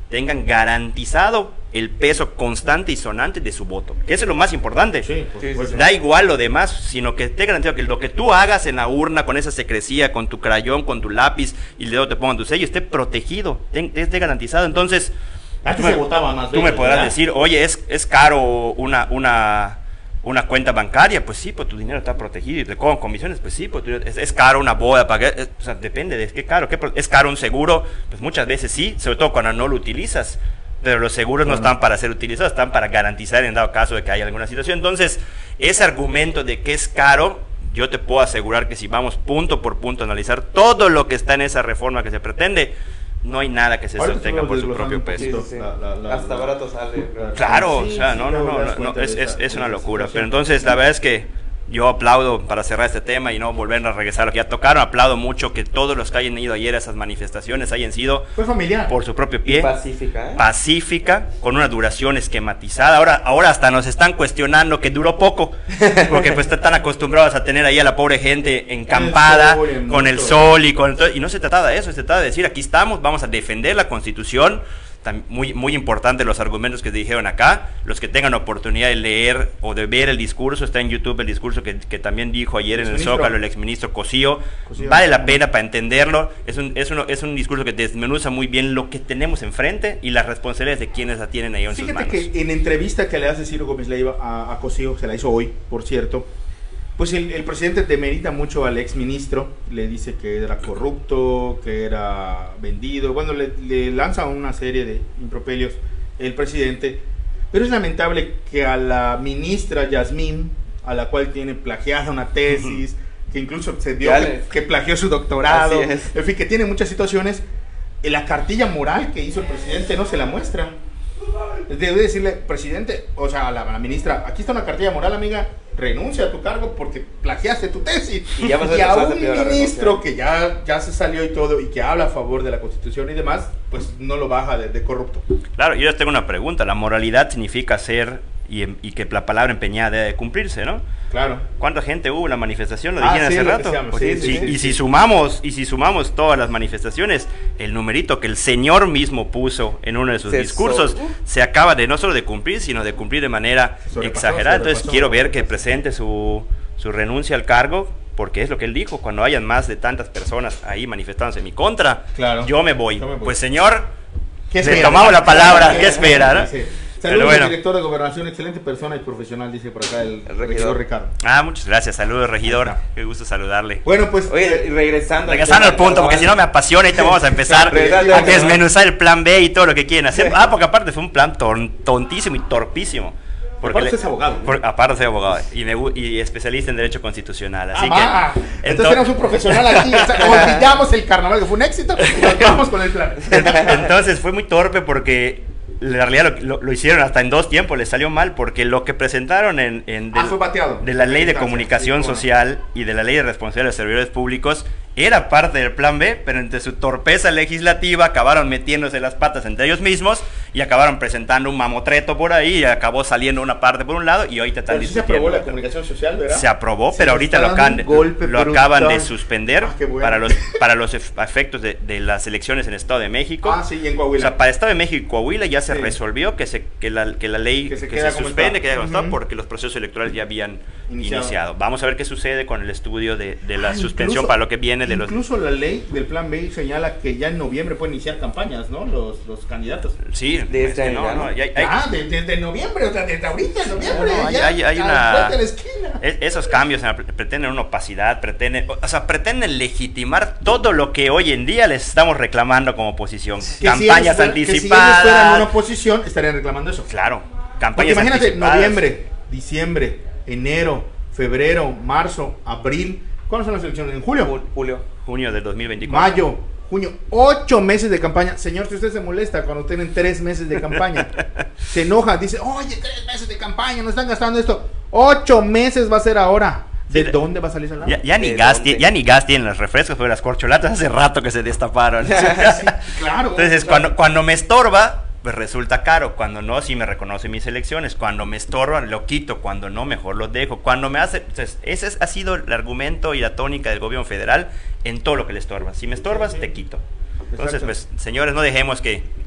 tengan garantizado el peso constante y sonante de su voto. Eso es lo más importante. Sí, por Sí, supuesto. Da igual lo demás, sino que esté garantizado que lo que tú hagas en la urna con esa secrecía, con tu crayón, con tu lápiz y luego te pongan tu sello, esté protegido, ten- esté garantizado. Entonces, Antes tú se me- votaba más tú me veces, podrás ¿verdad? decir, oye, es, es caro una, una, una cuenta bancaria. Pues sí, pues tu dinero está protegido y te cobran comisiones. Pues sí, pues tú- es, es caro una boda, pagar, es- o sea, depende de qué caro. ¿Qué pro- es caro un seguro? Pues muchas veces sí, sobre todo cuando no lo utilizas. Pero los seguros no están para ser utilizados, están para garantizar en dado caso de que haya alguna situación. Entonces, ese argumento de que es caro, yo te puedo asegurar que si vamos punto por punto a analizar todo lo que está en esa reforma que se pretende, no hay nada que se Ahorita sostenga estamos por su desglosando propio un peso. poquito. Sí, sí. La- la- la- Hasta la- barato sale. Claro, Sí, o sea, sí, no, no, luego no, te das no, cuenta es, de es, esa- es una de esa locura. situación. Pero entonces, la verdad es que yo aplaudo, para cerrar este tema y no volver a regresar a lo que ya tocaron, aplaudo mucho que todos los que hayan ido ayer a esas manifestaciones hayan sido Fue familiar. por su propio pie, Pacífica, ¿eh? pacífica, con una duración esquematizada. Ahora, ahora hasta nos están cuestionando que duró poco, porque pues están acostumbrados a tener ahí a la pobre gente encampada, sol, en con el mucho. sol y con todo, y no se trataba de eso, se trataba de decir, aquí estamos, vamos a defender la Constitución. Tam- Muy, muy importante los argumentos que dijeron acá. Los que tengan oportunidad de leer o de ver el discurso, está en YouTube el discurso que, que también dijo ayer en el Exministro. Zócalo el exministro Cosío. Cosío. Vale la pena para entenderlo. Es un, es, uno, es un discurso que desmenuza muy bien lo que tenemos enfrente y las responsabilidades de quienes la tienen ahí en sus Fíjate manos. que en entrevista que le hace Ciro Gómez Leiva a, a Cosío, se la hizo hoy, por cierto, pues el, el presidente demerita mucho al ex ministro, le dice que era corrupto, que era vendido, bueno, le, le lanza una serie de improperios el presidente, pero es lamentable que a la ministra Yasmín, a la cual tiene plagiada una tesis, que incluso se dio Ya que, le- que plagió su doctorado, Así es. en fin, que tiene muchas situaciones, eh, la cartilla moral que hizo el presidente no se la muestra. Debe decirle, presidente, o sea, a la, a la ministra, aquí está una cartilla moral, amiga, renuncia a tu cargo porque plagiaste tu tesis. Y ya vas a y a empezar a un pedir la ministro renuncia. que ya, ya se salió y todo, y que habla a favor de la Constitución y demás, pues no lo baja de, de corrupto. Claro, yo les tengo una pregunta. La moralidad significa ser y, em- y que la palabra empeñada debe de cumplirse, ¿no? Claro. ¿Cuánta gente hubo en la manifestación? Lo Ah, dijeron sí, hace lo rato. decíamos, Pues sí, sí, sí, sí. sí, y sí. si sumamos, y si sumamos todas las manifestaciones, el numerito que el señor mismo puso en uno de sus Se discursos so- se acaba de no solo de cumplir, sino de cumplir de manera Se sobrepasó, exagerada. Entonces sobrepasó. quiero ver que presente su, su renuncia al cargo, porque es lo que él dijo, cuando hayan más de tantas personas ahí manifestándose en mi contra, Claro. yo me voy. Yo me voy. Pues señor, ¿Qué le espera? tomamos la palabra, ¿qué espera? ¿no? Sí, sí. Pero Saludos bueno. al director de Gobernación, excelente persona y profesional, dice por acá el, El regidor. regidor. Ricardo. Ah, muchas gracias, saludos regidor, Ahí está. qué gusto saludarle. Bueno, pues... Oye, y regresando. Regresando al tema punto, del porque si no me apasiona y te vamos a empezar Regresando a al tema. desmenuzar el plan B y todo lo que quieren hacer. Ah, porque aparte fue un plan ton- tontísimo y torpísimo. Porque Aparte le- es abogado, ¿no? por- aparte soy abogado y, me gu- y especialista en Derecho Constitucional. Así Ah, que, va. Entonces ento- tenemos un profesional aquí. O sea, olvidamos el carnaval que fue un éxito y nos vamos con el plan. entonces fue muy torpe porque en realidad lo, lo- lo hicieron hasta en dos tiempos, les salió mal porque lo que presentaron en, en Ah, del- fue bateado. de la ley de Sí, comunicación sí, bueno. social y de la ley de responsabilidad de los servidores públicos era parte del plan B, pero entre su torpeza legislativa acabaron metiéndose las patas entre ellos mismos y acabaron presentando un mamotreto por ahí y acabó saliendo una parte por un lado y ahorita están Pero sí se discutiendo aprobó la otra. comunicación social, ¿verdad? Se aprobó, Se pero le ahorita está lo, dando acaban, un golpe lo por un acaban de tan- suspender Ah, qué bueno. para los para los ef- efectos de, de las elecciones en Estado de México. Ah, sí, y en O Coahuila. sea, para Estado de México y Coahuila ya se Sí. resolvió que se que la, que la ley Que que se se, queda como suspende, está. que queda como está, Ujú. porque los procesos electorales ya habían Iniciado. iniciado. Vamos a ver qué sucede con el estudio de, de la Ah, suspensión incluso- para lo que viene de los... Incluso la ley del plan B señala que ya en noviembre pueden iniciar campañas, ¿no? Los, los candidatos. Sí, de este este, año no, ya, no, ¿no? ya hay- hay- Ah, desde de, noviembre, o sea, desde ahorita, en noviembre. No, no, hay- ya, hay- hay a la una- vuelta de la esquina. es- esos cambios en la- pretenden una opacidad, pretenden, o sea, pretenden legitimar todo lo que hoy en día les estamos reclamando como oposición. Que si Campañas ellos fueran- Que si ellos anticipadas. fueran una oposición, estarían reclamando eso. Claro, Porque campañas imagínate, anticipadas. noviembre, diciembre, enero, febrero, marzo, abril. ¿Cuándo son las elecciones? ¿En julio? Ju- Julio. Junio del dos mil veinticuatro. Mayo, junio, ocho meses de campaña. Señor, si usted se molesta cuando tienen tres meses de campaña, se enoja, dice, oye, tres meses de campaña, no están gastando esto. Ocho meses va a ser ahora. ¿De Sí, dónde va a salir esa lana? Ya, ya ni ¿De gas, dónde? ti- ya ni gas tienen los refrescos, pero las corcholatas hace rato que se destaparon. Sí, claro. Entonces, claro. cuando, cuando me estorba, pues resulta caro. Cuando no, sí me reconoce mis elecciones. Cuando me estorba, lo quito. Cuando no, mejor lo dejo. Cuando me hace... Entonces, ese es- ha sido el argumento y la tónica del gobierno federal en todo lo que le estorba. Si me estorbas, te quito. Entonces, Exacto. pues, señores, no dejemos que,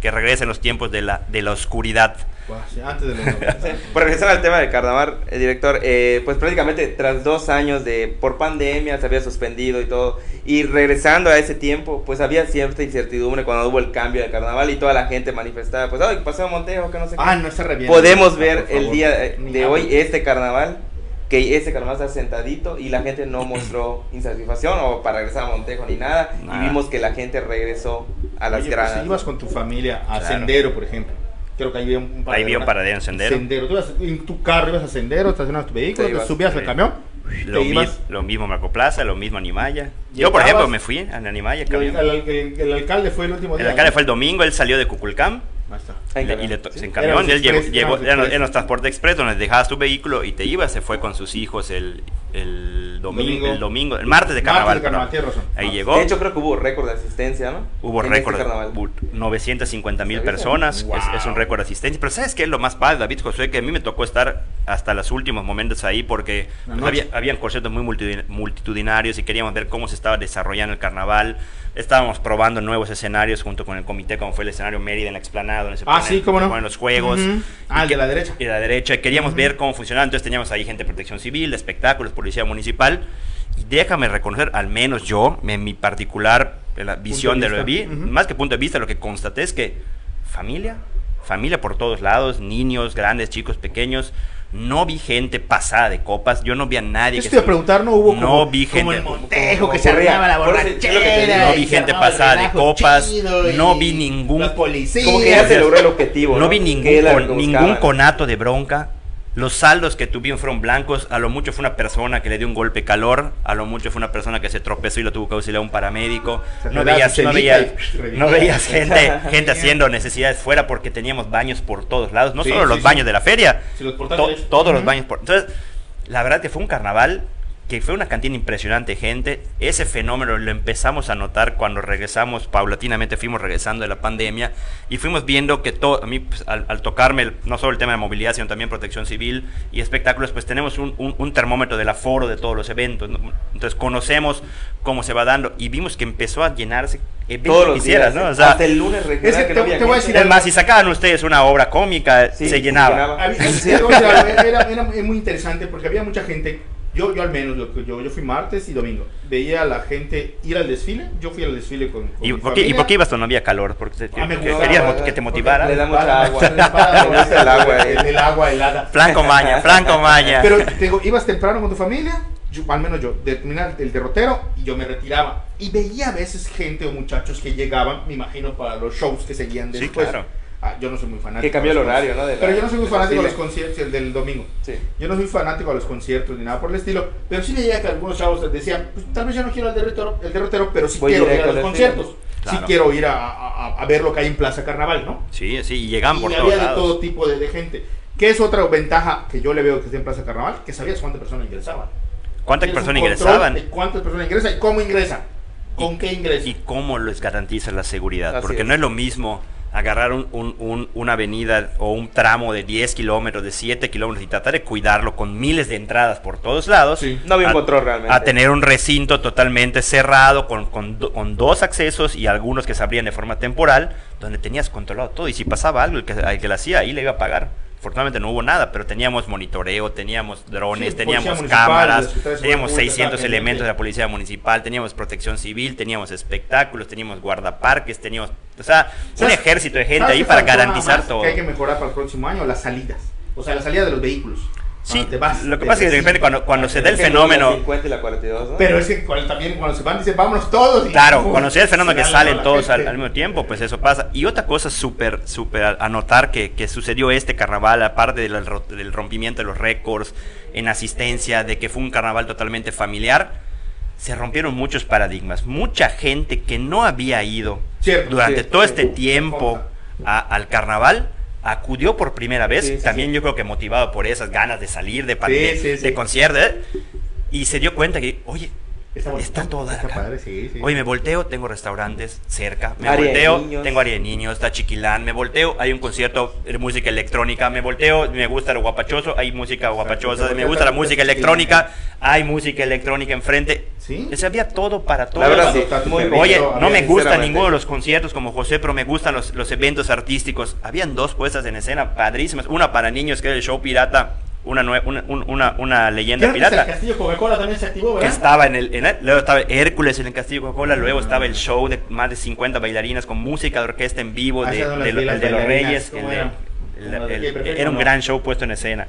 que regresen los tiempos de la, de la oscuridad. Antes de los Por regresar al tema del carnaval, el director, eh, pues prácticamente tras dos años de por pandemia se había suspendido y todo, y regresando a ese tiempo, pues había cierta incertidumbre cuando hubo el cambio del carnaval y toda la gente manifestaba, pues, ay, pasó Montejo, que no sé qué. Ah, no está re bien. Podemos no, ver por el día de, Ni de hablo. hoy este carnaval, que este carnaval está sentadito y la gente no mostró insatisfacción o para regresar a Montejo ni nada, Nada. y vimos que la gente regresó a las Oye, gradas. pues, si ibas con tu familia a Claro. Sendero, por ejemplo. Creo que ahí había un Ahí había un paradero en Sendero. Sendero. Tú ibas en tu carro, ibas a Sendero, estacionabas tu vehículo, Te te ibas, subías al sí. camión, Lo, te mi- ibas. lo mismo Marco Plaza, lo mismo Animaya. Yo, Llegabas- por ejemplo, me fui a Animaya. El, camión. el- el- el alcalde fue el último El día. alcalde ¿no? fue el domingo, él salió de Cuculcán. Ahí está. En Y le- camión. y le to- Sí. en camión, Eran él los llegó, express, llegó eran los eran, express. en los transportes express donde dejabas tu vehículo y te ibas, se fue con sus hijos el, el domingo, Domingo. el domingo, el martes de carnaval. Martes de carnaval, perdón. tienes razón. Ahí Martes. llegó, De hecho, creo que hubo récord de asistencia, ¿no? hubo En récord, este carnaval. bu- novecientas cincuenta mil ¿Sabes? personas, Wow. es, es un récord de asistencia. Pero ¿sabes qué es lo más padre, David Josué? Que a mí me tocó estar hasta los últimos momentos ahí porque La pues, noche. había, habían conciertos muy multitudin- multitudinarios y queríamos ver cómo se estaba desarrollando el carnaval. Estábamos probando nuevos escenarios junto con el comité, como fue el escenario Mérida en la Explanada, donde se Ah, ponen- sí, cómo se no. ponen los juegos. Ujú. Ah, el Y de que- la derecha. Y de la derecha. Y queríamos Ujú. ver cómo funcionaba. Entonces teníamos ahí gente de protección civil, de espectáculos, policía municipal. Y déjame reconocer, al menos yo, en mi particular eh, la visión de, de lo que vi, vista. Ujú. más que punto de vista, lo que constaté es que familia, familia por todos lados, niños, grandes, chicos, pequeños. No vi gente pasada de copas, yo no vi a nadie Eso que te iba a se- preguntar, no hubo no como, vi como gente- el Montejo como- que se como arreaba la por eso es lo que te digo. borrachera. No vi y se gente armaba el pasada de relajo copas, chido, no y vi ningún- la policía. Como que ya se logró el objetivo, No ¿no? vi Que ningún, era lo con- que ningún buscaban. conato de bronca. Los saldos que tuvieron fueron blancos. A lo mucho fue una persona que le dio un golpe de calor. A lo mucho fue una persona que se tropezó y lo tuvo que auxiliar a un paramédico. Se No te da veías, su no chelita veías, y revivía. no veías gente, gente haciendo necesidades fuera porque teníamos baños por todos lados. No Sí, solo sí, los sí. baños de la feria, Sí, los to- portátiles. todos los Ujú. baños. Por, entonces, la verdad que fue un carnaval que fue una cantidad impresionante de gente. Ese fenómeno lo empezamos a notar cuando regresamos, paulatinamente fuimos regresando de la pandemia y fuimos viendo que todo, a mí pues, al, al tocarme el- no solo el tema de movilidad, sino también protección civil y espectáculos, pues tenemos un, un- un termómetro del aforo de todos los eventos, ¿no? Entonces conocemos cómo se va dando y vimos que empezó a llenarse eventos Todos que los quisieras, días, ¿no? ¿eh? O sea, hasta el lunes regional es que que te- no había te voy a gente. decir es más, si sacaban ustedes una obra cómica, Sí, se se llenaba. llenaba. Había- o sea, era, era muy interesante porque había mucha gente. Yo, yo al menos, lo que yo, yo fui martes y domingo. Veía a la gente ir al desfile. Yo fui al desfile con, con ¿Y mi por, qué, ¿Y familia. por qué ibas cuando no había calor? Porque te- Ah, me que- gustaba, querías ¿verdad? mot- que te Porque motivara. le da mucha Para- agua. para- Me gusta el agua, eh. el, el agua helada. Franco Maña, Franco Maña. Pero te digo, ibas temprano con tu familia, yo- al menos yo, de terminar el derrotero y yo me retiraba. Y veía a veces gente o muchachos que llegaban, me imagino, para los shows que seguían Sí, después. claro. Ah, yo no soy muy fanático. Que cambió de el los horario, conciertos. ¿no? de la- Pero yo no soy muy del fanático de los desfile. conciertos el del domingo. Sí. Yo no soy fanático de los conciertos ni nada por el estilo. Pero sí veía que algunos chavos decían, pues tal vez yo no quiero el derrotero, el derrotero pero sí Voy quiero ir a directo los al desfile. conciertos. Claro. Sí quiero ir a, a- a ver lo que hay en Plaza Carnaval, ¿no? Sí, sí, y llegaban Y por había todos de lados. todo tipo de, de gente. ¿Qué es otra ventaja que yo le veo que está en Plaza Carnaval? Que sabías cuántas personas ingresaban. ¿Cuántas Tienes un personas control ingresaban? de ¿Cuántas personas ingresan y cómo ingresan? ¿Con qué ingresan? ¿Y cómo les garantiza la seguridad? Así Porque es. no es lo mismo agarrar un, un- un- una avenida o un tramo de diez kilómetros, de siete kilómetros y tratar de cuidarlo con miles de entradas por todos lados. Sí. No había un a- control realmente. A tener un recinto totalmente cerrado con, con do- con dos accesos y algunos que se abrían de forma temporal, donde tenías controlado todo. Y si pasaba algo, el que, el que lo hacía ahí le iba a pagar. Afortunadamente no hubo nada, pero teníamos monitoreo, teníamos drones, Sí, teníamos policía municipal, cámaras, la Secretaría de teníamos Seguridad Pública, seiscientos estaba elementos de pendiente. la Policía Municipal, teníamos protección civil, teníamos espectáculos, teníamos guardaparques, teníamos, o sea, un ¿Sabes- ejército de gente ¿sabes ahí qué para faltó nada garantizar más todo. Que hay que mejorar para el próximo año las salidas. O sea, la salida de los vehículos. Sí, Cuando te vas, lo que te pasa es que de reciben. repente cuando, cuando se da el Por ejemplo, fenómeno... La cincuenta y la cuarenta y dos, ¿no? Pero es que cuando, también cuando se van dicen vámonos todos. y- Claro, ¡pum! cuando se da el fenómeno que Se da salen la todos al, gente. al mismo tiempo, pues eso pasa. Y otra cosa súper, súper a a notar que, que sucedió este carnaval, aparte del, ro- del rompimiento de los récords en asistencia, de que fue un carnaval totalmente familiar, se rompieron muchos paradigmas. Mucha gente que no había ido Cierto, durante sí, todo sí. este tiempo a- al carnaval, acudió por primera vez, Sí, sí, también sí. yo creo que motivado por esas ganas de salir, de, pan- Sí, de, sí, sí. de concierto, ¿eh? Y se dio cuenta que, oye, Está, está toda está acá. padre, sí, sí. Hoy me volteo, tengo restaurantes cerca, me Área de volteo, niños. tengo área de niños, está Chiquilán, me volteo, hay un concierto de música electrónica, me volteo, me gusta lo guapachoso, hay música guapachosa, me gusta la música electrónica, hay música electrónica enfrente. ¿Sí? O sea, había todo para todo. La verdad, sí. Muy bien. Oye, Había, no me gusta sinceramente. ninguno de los conciertos como José, pero me gustan los, los eventos artísticos. Habían dos puestas en escena padrísimas, una para niños que era el show pirata, una, nue- una, un- una, una leyenda Creo que pirata. el Castillo Coca-Cola también se activó, Que ¿verdad? estaba en el, en el- luego estaba Hércules en el Castillo Coca-Cola, luego estaba el show de más de cincuenta bailarinas con música de orquesta en vivo, Ah, de, esas son las de lo- filas el de los bailarinas, Reyes, el ¿cómo de- eran? el- Como las de el- aquí, perfecto, era un ¿no? gran show puesto en escena.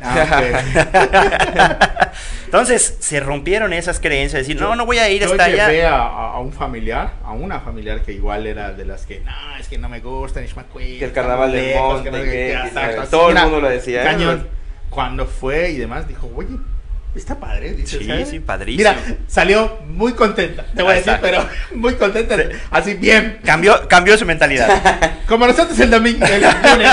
Ah, Entonces se rompieron esas creencias, de decir, no, no voy a ir Yo hasta llevé allá. a, a un familiar, a una familiar que igual era de las que, no, es que no me gusta, ni me acuerdo. Que el carnaval del monte, no sé que- qué, que exacto, sabe. así, Todo el mira, mundo lo decía, ¿eh? Cañón. Cuando fue y demás, dijo, oye, está padre. Dice, Sí, ¿sabes? sí, padrísimo. Mira, salió muy contenta, te voy a Ahí decir, está. pero muy contenta, Sí. así bien. Cambió, cambió su mentalidad. Como nosotros el domingo, el lunes.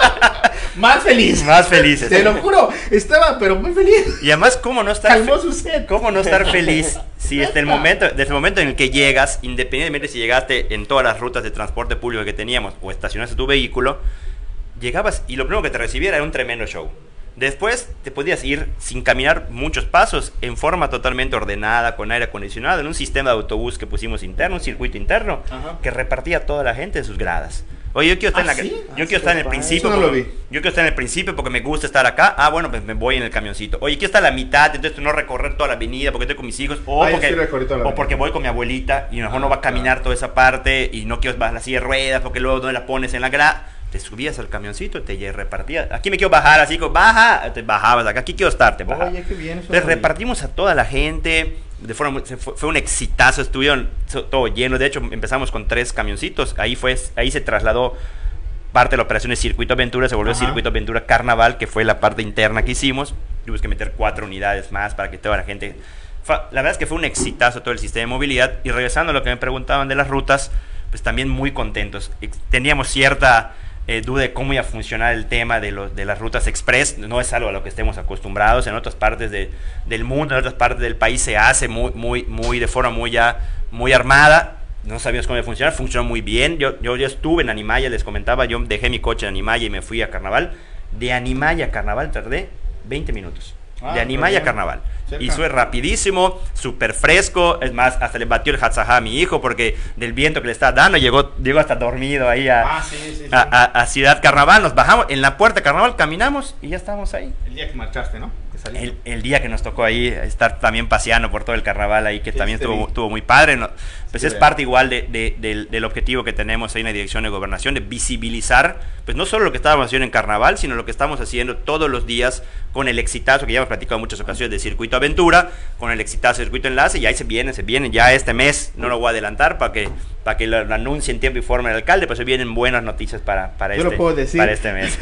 Más feliz. Más felices. Te lo juro, estaba pero muy feliz. Y además, ¿cómo no estar Calmó fe- su sed. ¿Cómo no estar feliz si desde el momento, desde el momento en el que llegas, independientemente si llegaste en todas las rutas de transporte público que teníamos o estacionaste tu vehículo, llegabas y lo primero que te recibiera era un tremendo show. Después te podías ir sin caminar muchos pasos, en forma totalmente ordenada, con aire acondicionado, en un sistema de autobús que pusimos interno, un circuito interno, Ajá. que repartía a toda la gente en sus gradas. Oye, yo quiero estar, ¿Ah, en, la, sí? yo Ah, quiero estar en el sí, principio. eso no lo porque- vi. Yo quiero estar en el principio porque me gusta estar acá. Ah, bueno, pues me voy en el camioncito. Oye, quiero estar a la mitad, entonces no recorrer toda la avenida porque estoy con mis hijos. O, Ah, yo porque, sí recorrí toda la o porque avenida. voy con mi abuelita y a lo mejor Ah, no va a caminar claro. toda esa parte y no quiero bajar la silla de ruedas porque luego no la pones en la grada. Te subías al camioncito, te lle- repartías. Aquí me quiero bajar, así como baja, te bajabas acá. Aquí quiero estar, te bajabas. Oye, qué bien. Eso Entonces no lo vi. repartimos a toda la gente, de forma, muy- se fue, fue un exitazo, estuvieron so- todo lleno, de hecho empezamos con tres camioncitos, ahí, fue, ahí se trasladó parte de la operación de Circuito Aventura, se volvió Ajá. Circuito Aventura Carnaval, que fue la parte interna que hicimos, tuvimos que meter cuatro unidades más para que toda la gente... Fue- la verdad es que fue un exitazo todo el sistema de movilidad, y regresando a lo que me preguntaban de las rutas, pues también muy contentos. Ex- Teníamos cierta... eh, duda de cómo iba a funcionar el tema de, los de las rutas express. No es algo a lo que estemos acostumbrados. En otras partes de, del mundo, en otras partes del país se hace muy, muy, muy de forma muy, ya, muy armada. No sabíamos cómo iba a funcionar. Funcionó muy bien. Yo, yo, yo estuve en Animaya, les comentaba. Yo dejé mi coche en Animaya y me fui a Carnaval. De Animaya a Carnaval tardé veinte minutos. Ah, de Animaya a bien. Carnaval. Cerca. Y fue rapidísimo, súper fresco. Es más, hasta le batió el hatzajá a mi hijo porque del viento que le estaba dando llegó, llegó hasta dormido ahí a, Ah, sí, sí, sí. a, a- a Ciudad Carnaval. Nos bajamos en la puerta de Carnaval, caminamos y ya estábamos ahí. El día que marchaste, ¿no? Que saliste. El, el día que nos tocó ahí estar también paseando por todo el Carnaval ahí, que Sí, también te estuvo, vi. estuvo muy padre. ¿no? Pues Sí, es vea. parte igual de, de- del, del objetivo que tenemos ahí en la Dirección de Gobernación, de visibilizar, pues no solo lo que estábamos haciendo en Carnaval, sino lo que estamos haciendo todos los días con el exitazo, que ya hemos platicado en muchas ocasiones, de Circuito Aventura, con el exitazo de Circuito Enlace, y ahí se vienen, se vienen ya este mes, no lo voy a adelantar para que, para que lo, lo anuncie en tiempo y forma el alcalde, pues se vienen buenas noticias para, para, Yo este, lo puedo decir. para este mes.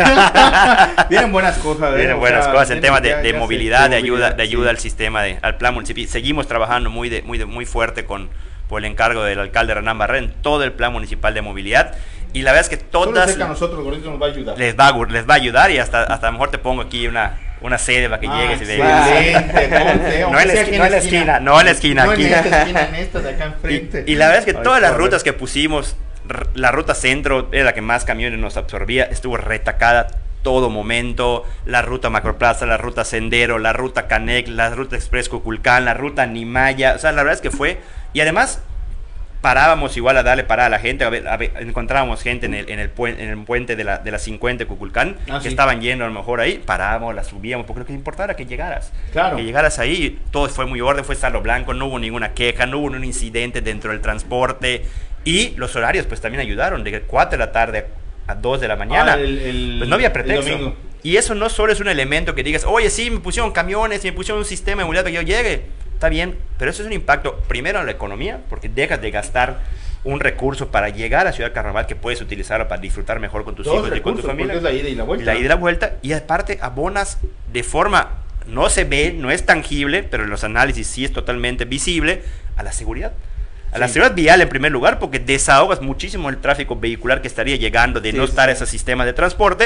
Vienen buenas cosas. ¿eh? Vienen O buenas sea, cosas en vienen temas de, ya- de ya se- movilidad, de ayuda, de ayuda sí. al sistema, de, al plan municipal. Seguimos trabajando muy, de, muy, de, muy fuerte con, por el encargo del alcalde Renán Barrera en todo el plan municipal de movilidad. Y la verdad es que Solo todas cerca a nosotros, Gordito, nos va a ayudar. les va, a, gu- les va a ayudar, y hasta, hasta a lo mejor te pongo aquí una, una sede para que Ah, llegues y excelente, veas. ponte, No aunque en la sea esqui- aquí no en la esquina, no en la esquina, No aquí. en esta esquina, en esta de acá enfrente. Y, y la verdad es que Ay, todas las corre. rutas que pusimos, r- la ruta centro era la que más camiones nos absorbía, estuvo retacada todo momento, la ruta Macroplaza, la ruta Sendero, la ruta Canec, la ruta Express Cuculcán, la ruta Animaya, o sea, la verdad es que fue, y además parábamos igual a darle parada a la gente, a ver, a ver, encontrábamos gente en el, en el, puen- en el puente de la, de la cincuenta de Cuculcán, Ah, que sí. estaban yendo a lo mejor ahí, parábamos, la subíamos, porque lo que importaba era que llegaras. Claro. Que llegaras ahí, todo fue muy orden, fue saldo blanco, no hubo ninguna queja, no hubo ningún incidente dentro del transporte, y los horarios pues también ayudaron, de cuatro de la tarde a dos de la mañana, Ah, el- el- pues no había el pretexto. domingo. Y eso no solo es un elemento que digas, oye, sí, me pusieron camiones, y me pusieron un sistema de movilidad para que yo llegue, está bien, pero eso es un impacto primero en la economía, porque dejas de gastar un recurso para llegar a Ciudad Carnaval que puedes utilizarlo para disfrutar mejor con tus Dos hijos y con tu recursos, familia. porque es la ida y la vuelta. La ida y la vuelta, y aparte abonas de forma, no se ve, no es tangible, pero en los análisis sí es totalmente visible, a la seguridad. A la Sí. seguridad vial en primer lugar, porque desahogas muchísimo el tráfico vehicular que estaría llegando de Sí, no sí, estar sí. ese sistema de transporte,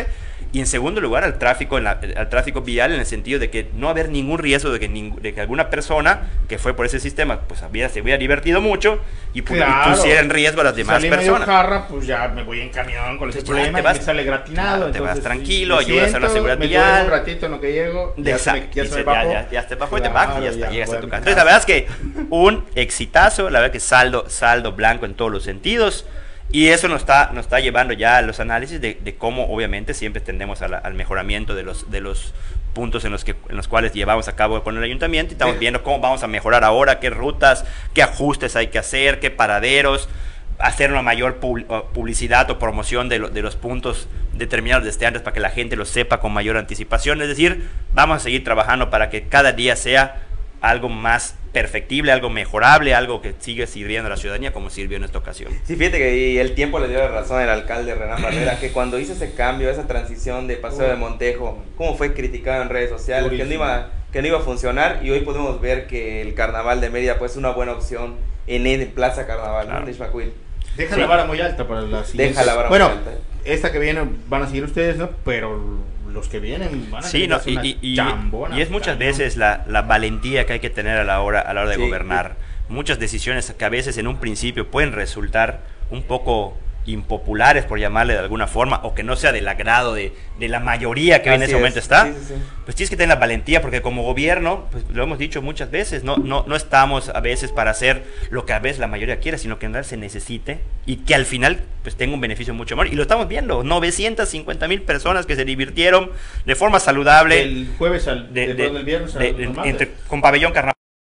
y en segundo lugar al tráfico, en la, al tráfico vial, en el sentido de que no haber ningún riesgo de que, ning, de que alguna persona que fue por ese sistema pues había, se hubiera divertido mucho y, claro, y pusiera en riesgo a las demás salí personas. Medio jarra, pues ya me voy en camión con ese problema te vas, y me sale gratinado. Claro, te entonces, vas tranquilo, me ayudas siento, a la seguridad me vial. un ratito en lo que llego, ya, se me, ya, y se se, me bajó. ya, ya, ya te bajó claro, y te bajas y ya está, ya llegas a tu mi casa. Entonces la verdad es que un exitazo, la verdad que saldo, saldo blanco en todos los sentidos. Y eso nos está, nos está llevando ya a los análisis de, de cómo obviamente siempre tendemos a la, al mejoramiento de los, de los puntos en los, que, en los cuales llevamos a cabo con el ayuntamiento y estamos sí. viendo cómo vamos a mejorar ahora, qué rutas, qué ajustes hay que hacer, qué paraderos, hacer una mayor publicidad o promoción de, lo, de los puntos determinados desde antes para que la gente lo sepa con mayor anticipación. Es decir, vamos a seguir trabajando para que cada día sea algo más perfectible, algo mejorable, algo que sigue sirviendo a la ciudadanía como sirvió en esta ocasión. Sí, fíjate que y el tiempo le dio la razón al alcalde Renán Barrera, que cuando hizo ese cambio, esa transición de Paseo de Montejo, cómo fue criticado en redes sociales, que no, iba, que no iba a funcionar, y hoy podemos ver que el Carnaval de Mérida pues es una buena opción en, en Plaza Carnaval, claro. ¿no? De Xmacuil. Deja sí. la vara muy alta para la siguiente. Deja la vara bueno, muy alta. Esta que viene van a seguir ustedes, ¿no? Pero los que vienen van a sí, no, y, y, y, y es muchas cañón. veces la, la valentía que hay que tener a la hora, a la hora de sí, gobernar. Sí. Muchas decisiones que a veces en un principio pueden resultar un poco impopulares, por llamarle de alguna forma, o que no sea del agrado de, de la mayoría que Así en ese es. momento está, sí, sí, sí. pues tienes que tener la valentía, porque como gobierno, pues lo hemos dicho muchas veces, no, no, no estamos a veces para hacer lo que a veces la mayoría quiere, sino que en realidad se necesite y que al final pues tenga un beneficio mucho mayor. Y lo estamos viendo, novecientas cincuenta mil personas que se divirtieron de forma saludable. El jueves al de, de, de, del viernes de, de, entre, con pabellón carnaval.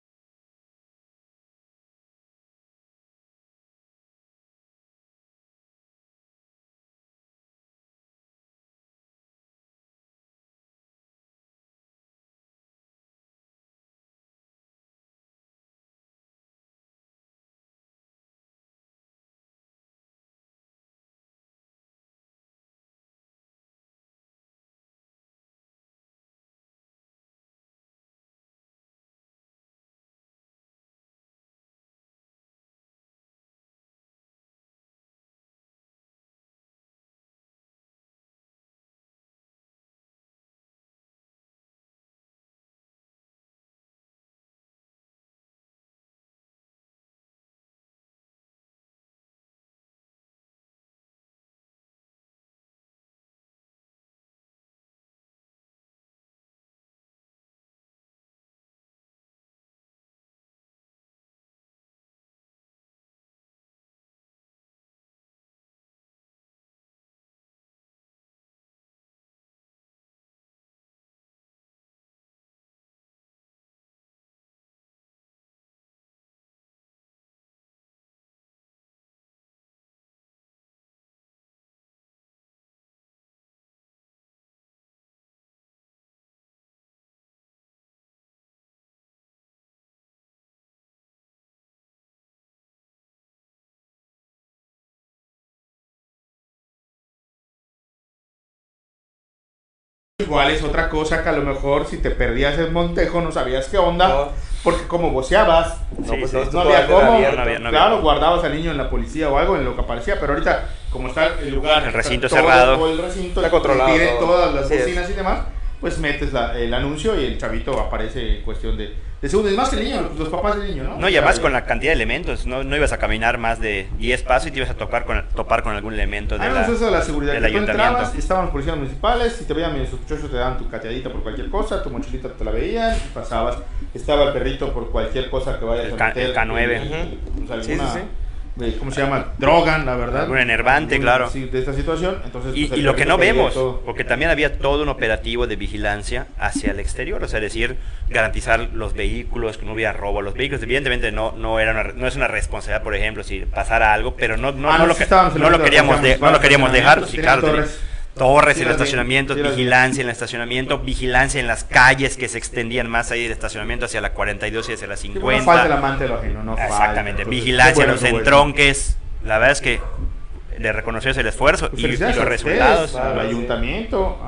Igual es otra cosa que a lo mejor si te perdías en Montejo no sabías qué onda, no. porque como voceabas, no, sí, pues sí, no, no había cómo, no había, no había, no claro, había. guardabas al niño en la policía o algo en lo que aparecía, pero ahorita como está el lugar, el recinto todo, cerrado, todo el recinto, está controlado, tiene todo. todas las sí, bocinas es. y demás, pues metes la, el anuncio y el chavito aparece en cuestión de, de segundos. Es más que el niño, los papás del niño, ¿no? No, y además con la cantidad de elementos, no, no ibas a caminar más de diez pasos y te ibas a topar con, topar con algún elemento de ah, la, no, eso de la seguridad. del que tú ayuntamiento. entrabas, estaban los policías municipales, si te veían medio sospechoso te daban tu cateadita por cualquier cosa, tu mochilita te la veían y pasabas. Estaba el perrito por cualquier cosa que vayas el a K, meter. el K nueve. Uh-huh. O sea, alguna, sí, sí, sí. ¿Cómo se llama? Drogan, la verdad. Un enervante, claro. Sí, de esta situación. Entonces, y, pues, y lo que no vemos, todo. porque también había todo un operativo de vigilancia hacia el exterior, o sea, es decir, garantizar los vehículos, que no hubiera robo. Los vehículos, evidentemente, no, no, era una, no es una responsabilidad, por ejemplo, si pasara algo, pero no, no, ah, no, no, lo, sí que, no lo queríamos, de, no lo queríamos dejar. Sí, claro, torres, torres en el estacionamiento, vigilancia en el estacionamiento, vigilancia en las calles que se extendían más ahí del estacionamiento hacia la cuarenta y dos y hacia la cincuenta. No falta el amante de lo ajeno, no Exactamente, falta. vigilancia en bueno, los bueno. entronques. La verdad es que le reconocerse el esfuerzo pues y, y los resultados. Al ayuntamiento. A...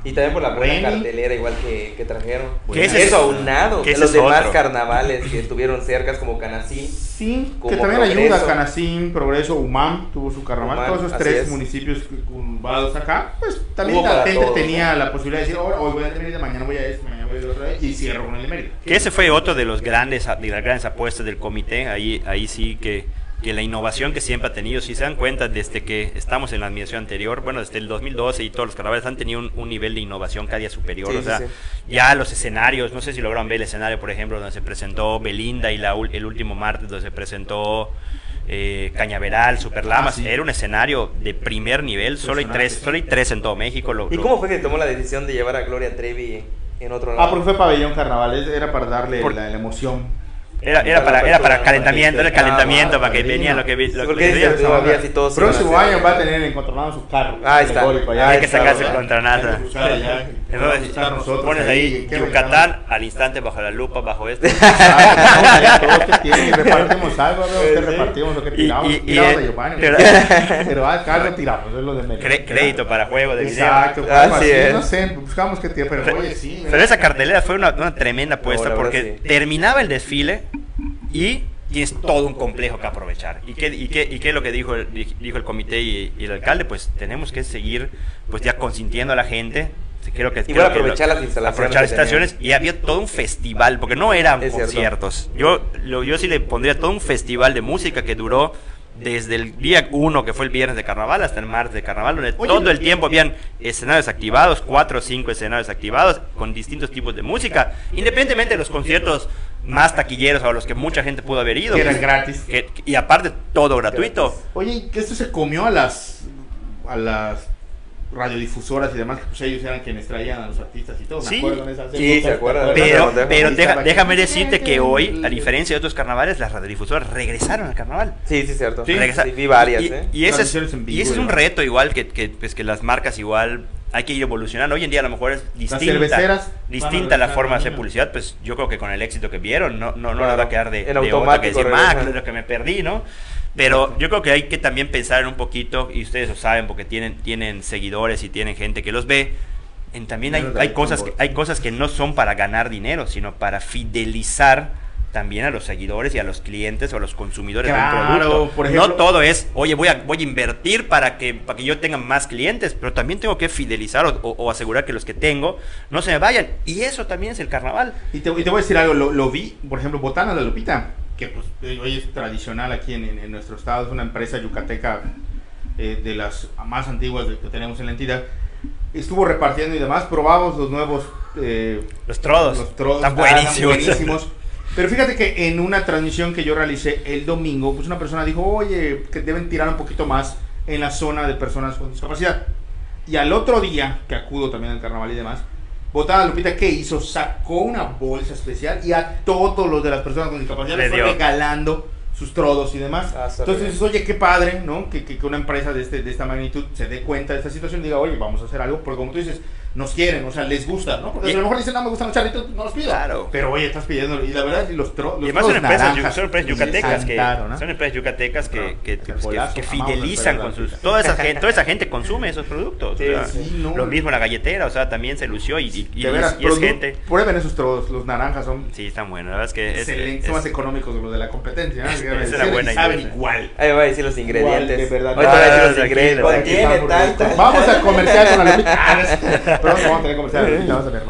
Y también por la buena Remy. cartelera igual que, que trajeron. Que ese Eso es- aunado que de ese los es demás otro. carnavales que estuvieron cercas como Canacín. Sí, que Como también Progreso. ayuda, Canacín, Progreso, Umam tuvo su carnaval, Umam, todos esos así tres es. municipios curvados acá, pues también Hubo la para gente todos, tenía ¿no? la posibilidad de decir, "Ahora, hoy voy a Mérida, mañana voy a esto, mañana voy a otra vez", y cierro con el de Mérida. Que ese fue otro de los grandes de las grandes apuestas del comité. Ahí ahí sí que, que la innovación que siempre ha tenido, si se dan cuenta desde que estamos en la administración anterior, bueno, desde el dos mil doce y todos los carnavales han tenido un, un nivel de innovación cada día superior. Sí, o sí, sea, sí. ya los escenarios, no sé si lograron ver el escenario, por ejemplo, donde se presentó Belinda y la, ul- el último martes donde se presentó eh, Cañaveral, Superlamas, Ah, sí. era un escenario de primer nivel, solo hay tres, solo hay tres en todo México. Lo, ¿Y lo- cómo fue que tomó la decisión de llevar a Gloria Trevi en otro lado? Ah, porque fue pabellón carnaval, es- era para darle Por- la, la emoción. Era, era, Para la para, era para apertura, calentamiento, era el para que- calentamiento, ah, para que padrino. venía lo que vi. Sí, Lo porque que dice vi- que todavía si todos iban a Próximo hacer- año va a tener encontronados su carro. Ahí está. alegórico, allá. Hay que está, sacarse ¿verdad? contra nada. Hay que buscar allá, que podamos Entonces, estar nosotros pones ahí qué Yucatán al instante bajo la lupa, bajo esto. Ah, no, todos que tienen, y repartimos algo, ¿no? ¿Qué Sí. repartimos? ¿O qué Y- tiramos? y- y, tiramos eh, de Giovanni. pero- Pero acá lo tiramos, es lo de menos. Cre- crédito para juego de video. Exacto, Así algo así, es. no sé, buscamos qué tiempo, pero Pero, oye, sí. pero esa cartelera fue una, una tremenda apuesta No, la verdad, porque sí. terminaba el desfile y tienes todo un complejo que aprovechar. ¿Y qué, y qué, y qué es lo que dijo el, dijo el comité y, y el alcalde? Pues tenemos que seguir pues ya consintiendo a la gente. Creo que, Y creo bueno, que aprovechar lo- las instalaciones aprovechar las que tenían. instalaciones y había todo un festival, porque no eran Es cierto. conciertos. Yo, lo, yo sí le pondría todo un festival de música que duró desde el día uno, que fue el viernes de carnaval, hasta el martes de carnaval, donde Oye, todo el tiempo habían escenarios activados, cuatro o cinco escenarios activados, con distintos tipos de música, independientemente de los conciertos más taquilleros o a los que mucha gente pudo haber ido. Que eran gratis. Que- y aparte, todo gratuito. Oye, que esto se comió a las a las radiodifusoras y demás, que pues ellos eran quienes traían a los artistas y todo. Sí. ¿Me acuerdo en esas Sí, épocas? se acuerdan. ¿Te Pero, Montejo. pero Ahí deja- estaba déjame aquí. decirte que hoy, a diferencia de otros carnavales, las radiodifusoras regresaron al carnaval. Sí, sí, cierto. Sí. Regresa- Sí, vi varias, y, ¿eh? y ese es, Transmisiones en vivo y ese es y un demás. reto igual que, que, pues, que las marcas igual hay que ir evolucionando. Hoy en día a lo mejor es distinta, cerveceras distinta van a la regresar forma de hacer mañana. publicidad. Pues yo creo que con el éxito que vieron no, no, no Claro. les va a quedar de, En de otra que automático decir, "Ah, regresan". que es lo que me perdí", ¿no? Pero yo creo que hay que también pensar en un poquito, y ustedes lo saben porque tienen, tienen seguidores y tienen gente que los ve, en también hay, Dinero de hay, ahí, cosas por que, favor. hay cosas que no son para ganar dinero, sino para fidelizar también a los seguidores y a los clientes o a los consumidores de un Claro, producto. por ejemplo- no todo es, oye, voy a, voy a invertir para que, para que yo tenga más clientes, pero también tengo que fidelizar o, o- o asegurar que los que tengo no se me vayan. Y eso también es el carnaval. Y te, y te voy a decir algo, lo, lo vi, por ejemplo, Botana de Lupita, que pues, eh, hoy es tradicional aquí en, en- en nuestro estado, es una empresa yucateca eh, de las más antiguas de- que tenemos en la entidad. Estuvo repartiendo y demás, probamos los nuevos eh, Los trodos. los trodos, Están estaban buenísimos. buenísimos. Pero fíjate que en una transmisión que yo realicé el domingo, pues una persona dijo, oye, que deben tirar un poquito más en la zona de personas con discapacidad. Y al otro día, que acudo también al carnaval y demás, Botada Lupita, ¿qué hizo? Sacó una bolsa especial y a todos los de las personas con discapacidad Le les fue dio. regalando sus trodos y demás. Ah, está Entonces bien. dices, oye, qué padre, ¿no? Que, que, que una empresa de, este, de esta magnitud se dé cuenta de esta situación y diga, oye, vamos a hacer algo, porque como tú dices, nos quieren, o sea, les gusta, ¿no? Porque Y- a lo mejor dicen, no, me gustan los charritos, no los pido. Claro. Pero oye, estás pidiendo, y la verdad, y los, tro, los Y además son trodos empresas, naranjas, son empresas yucatecas que, encantaron, ¿no? son empresas yucatecas que, Claro. que, que, pues, que- Golazo, que amamos fidelizan las con sus... empresas Toda esa, gente, toda esa gente consume esos productos. Sí, o sea, sí, no. Lo mismo la galletera, o sea, también se lució y, y, y De veras, es, y es produ- gente... prueben esos trodos, los naranjas son Sí, están buenos, la verdad es que es, excelentes, es- son más económicos que los de la competencia, ¿no? es Déjame una decir, buena y saben industria. igual. Ahí va a decir los ingredientes. Igual, de verdad. Ahorita va a decir Ah, los ingredientes. tranquilo, Contiene Aquí tal, estamos, tal. Vamos a comercial con la Lupita. Ah, no, pronto vamos a tener comercial, ahorita vamos a verlo.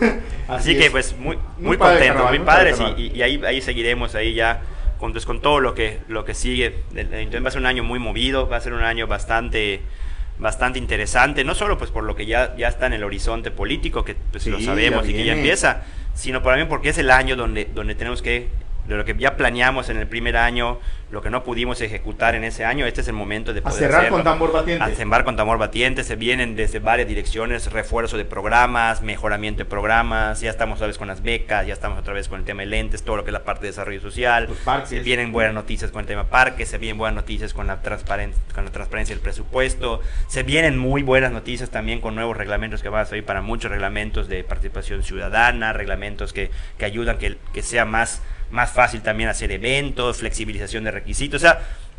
Así que es. pues muy, muy, Muy padre el contentos, carnaval, muy muy padre el padres y, carnaval. y- y ahí, ahí seguiremos ahí ya con, pues, con todo lo que, lo que sigue. El- el- Entonces va a ser un año muy movido, va a ser un año bastante bastante interesante, no solo pues por lo que ya, ya está en el horizonte político, que pues Sí, lo sabemos ya y que ya viene. empieza, sino también porque es el año donde, donde tenemos que, de lo que ya planeamos en el primer año, lo que no pudimos ejecutar en ese año, este es el momento de A poder cerrar hacerlo. con tambor batiente. A cerrar con tambor batiente, se vienen desde varias direcciones, refuerzo de programas, mejoramiento de programas, ya estamos otra vez con las becas, ya estamos otra vez con el tema de lentes, todo lo que es la parte de desarrollo social, Los parques. se vienen buenas noticias con el tema parques, se vienen buenas noticias con la, transparen- con la transparencia del presupuesto, se vienen muy buenas noticias también con nuevos reglamentos que van a salir para muchos reglamentos de participación ciudadana, reglamentos que, que ayudan que, que sea más, más fácil también hacer eventos, flexibilización de requisitos, o sea,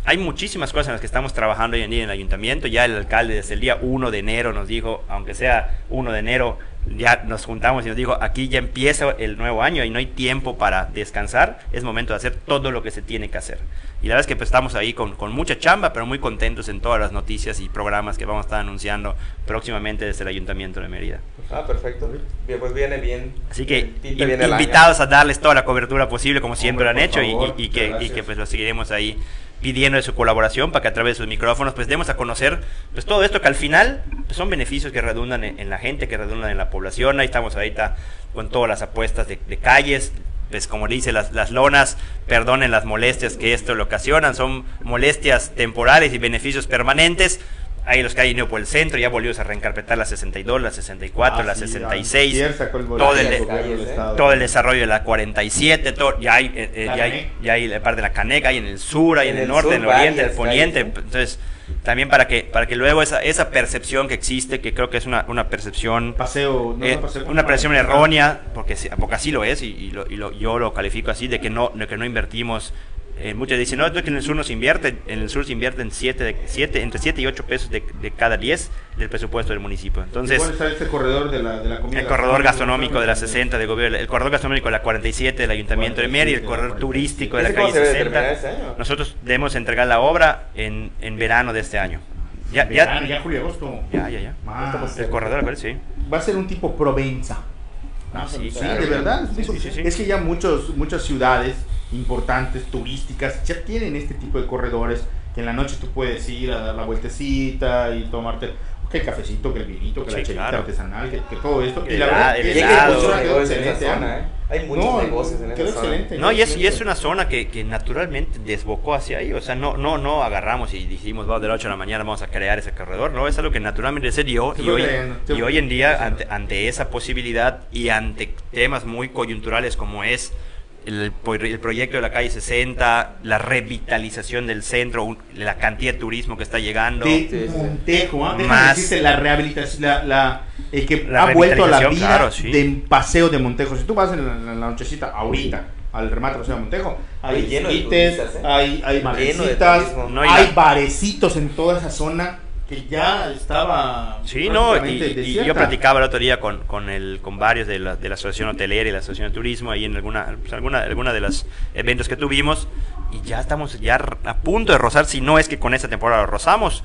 hay muchísimas cosas en las que estamos trabajando hoy en día en el ayuntamiento. Ya el alcalde desde el día uno de enero nos dijo, aunque sea uno de enero, ya nos juntamos y nos dijo, aquí ya empieza el nuevo año y no hay tiempo para descansar, es momento de hacer todo lo que se tiene que hacer. Y la verdad es que pues, estamos ahí con, con mucha chamba, pero muy contentos en todas las noticias y programas que vamos a estar anunciando próximamente desde el Ayuntamiento de Mérida. Ah, perfecto. Bien, pues viene bien. Así que Tita in, viene el invitados año. a darles toda la cobertura posible, como siempre Hombre, lo han por hecho, favor, y, y, y que, gracias. y que pues lo seguiremos ahí pidiendo de su colaboración para que a través de sus micrófonos pues demos a conocer pues todo esto que al final pues, son beneficios que redundan en, en la gente, que redundan en la población. Ahí estamos ahorita con todas las apuestas de, de calles, pues como dice, las, las lonas, perdonen las molestias que esto le ocasionan, son molestias temporales y beneficios permanentes. Ahí los que hay en por el centro, ya volvimos a reencarpetar la sesenta y dos, la sesenta y cuatro, Ah, la sí, sesenta y ah, seis, ayer sacó el todo el, boletín del de- gobierno del ¿eh? estado. todo el desarrollo de la cuarenta y siete, todo, ya hay, eh, eh, La ya hay, Canec. ya hay la parte de la Caneca, hay en el sur, hay en, En el el norte, sur en el oriente, en el varias poniente. calles, ¿eh? Entonces, también para que, para que luego esa, esa percepción que existe, que creo que es una, una percepción Paseo, no, eh, no, paseo, una no, percepción no, errónea, porque, sí- porque así lo es, y, y lo- y lo- yo lo califico así, de que no, de que no invertimos. Eh, muchos dicen, no, es que en el sur no se invierte, en el sur se invierten siete, de- siete, entre siete y ocho pesos de, de cada diez del presupuesto del municipio. Entonces, ¿Cuál está este corredor de la, de la comida? el corredor gastronómico de la sesenta de gobierno, el corredor gastronómico de la cuarenta y siete del Ayuntamiento de Mérida, el corredor turístico de la ¿Ese cómo calle se debe terminar sesenta. este año? Nosotros debemos entregar la obra en, en verano de este año. Ya, Verano, ya, ya julio, agosto. ya, ya, ya. Ah, El corredor, ¿verdad? Sí. va a ser un tipo Provenza. Ah, sí, Sí, claro. de verdad. Sí, sí, sí, sí. Es que ya muchos, muchas ciudades importantes, turísticas, ya tienen este tipo de corredores que en la noche tú puedes ir a dar la vueltecita y tomarte que el cafecito, que el vinito, que Sí, la chelita claro. artesanal, que, que todo esto. El Y la helado, verdad el que Y esa hay helado. muchos cultura quedó negocios en esa excelente, zona, ¿eh? ¿eh? Hay muchos No, negocios en quedó esa zona. excelente. No, y es, y excelente. es una zona que, que naturalmente desbocó hacia ahí, o sea, no, no, no agarramos y dijimos, vamos de las ocho de la mañana vamos a crear ese corredor, no, es algo que naturalmente se dio Se y fue hoy, creando, se y fue hoy en día creciendo. ante, ante esa posibilidad y ante temas muy coyunturales como es el, po- el proyecto de la calle sesenta, la revitalización del centro, un- la cantidad de turismo que está llegando. de Sí, sí. Montejo, ¿ah? Déjame Más- decirte la rehabilitación, la, la- el que La ha vuelto a la revitalización, vida claro, sí. de paseo de Montejo. Si tú vas en la, en la nochecita ahorita al remate de paseo de Montejo, hay Hay lleno de esquites, turistas, ¿eh? hay, hay Lleno de marquesitas, turismo. No, y hay la- barecitos en toda esa zona que ya estaba Sí, no, y, prácticamente y- y desierta. yo platicaba el otro día con, con, el, con varios de la, de la asociación hotelera y la asociación de turismo, ahí en alguna, pues, alguna, alguna de los eventos que tuvimos, y ya estamos ya r- a punto de rozar, si no es que con esta temporada lo rozamos,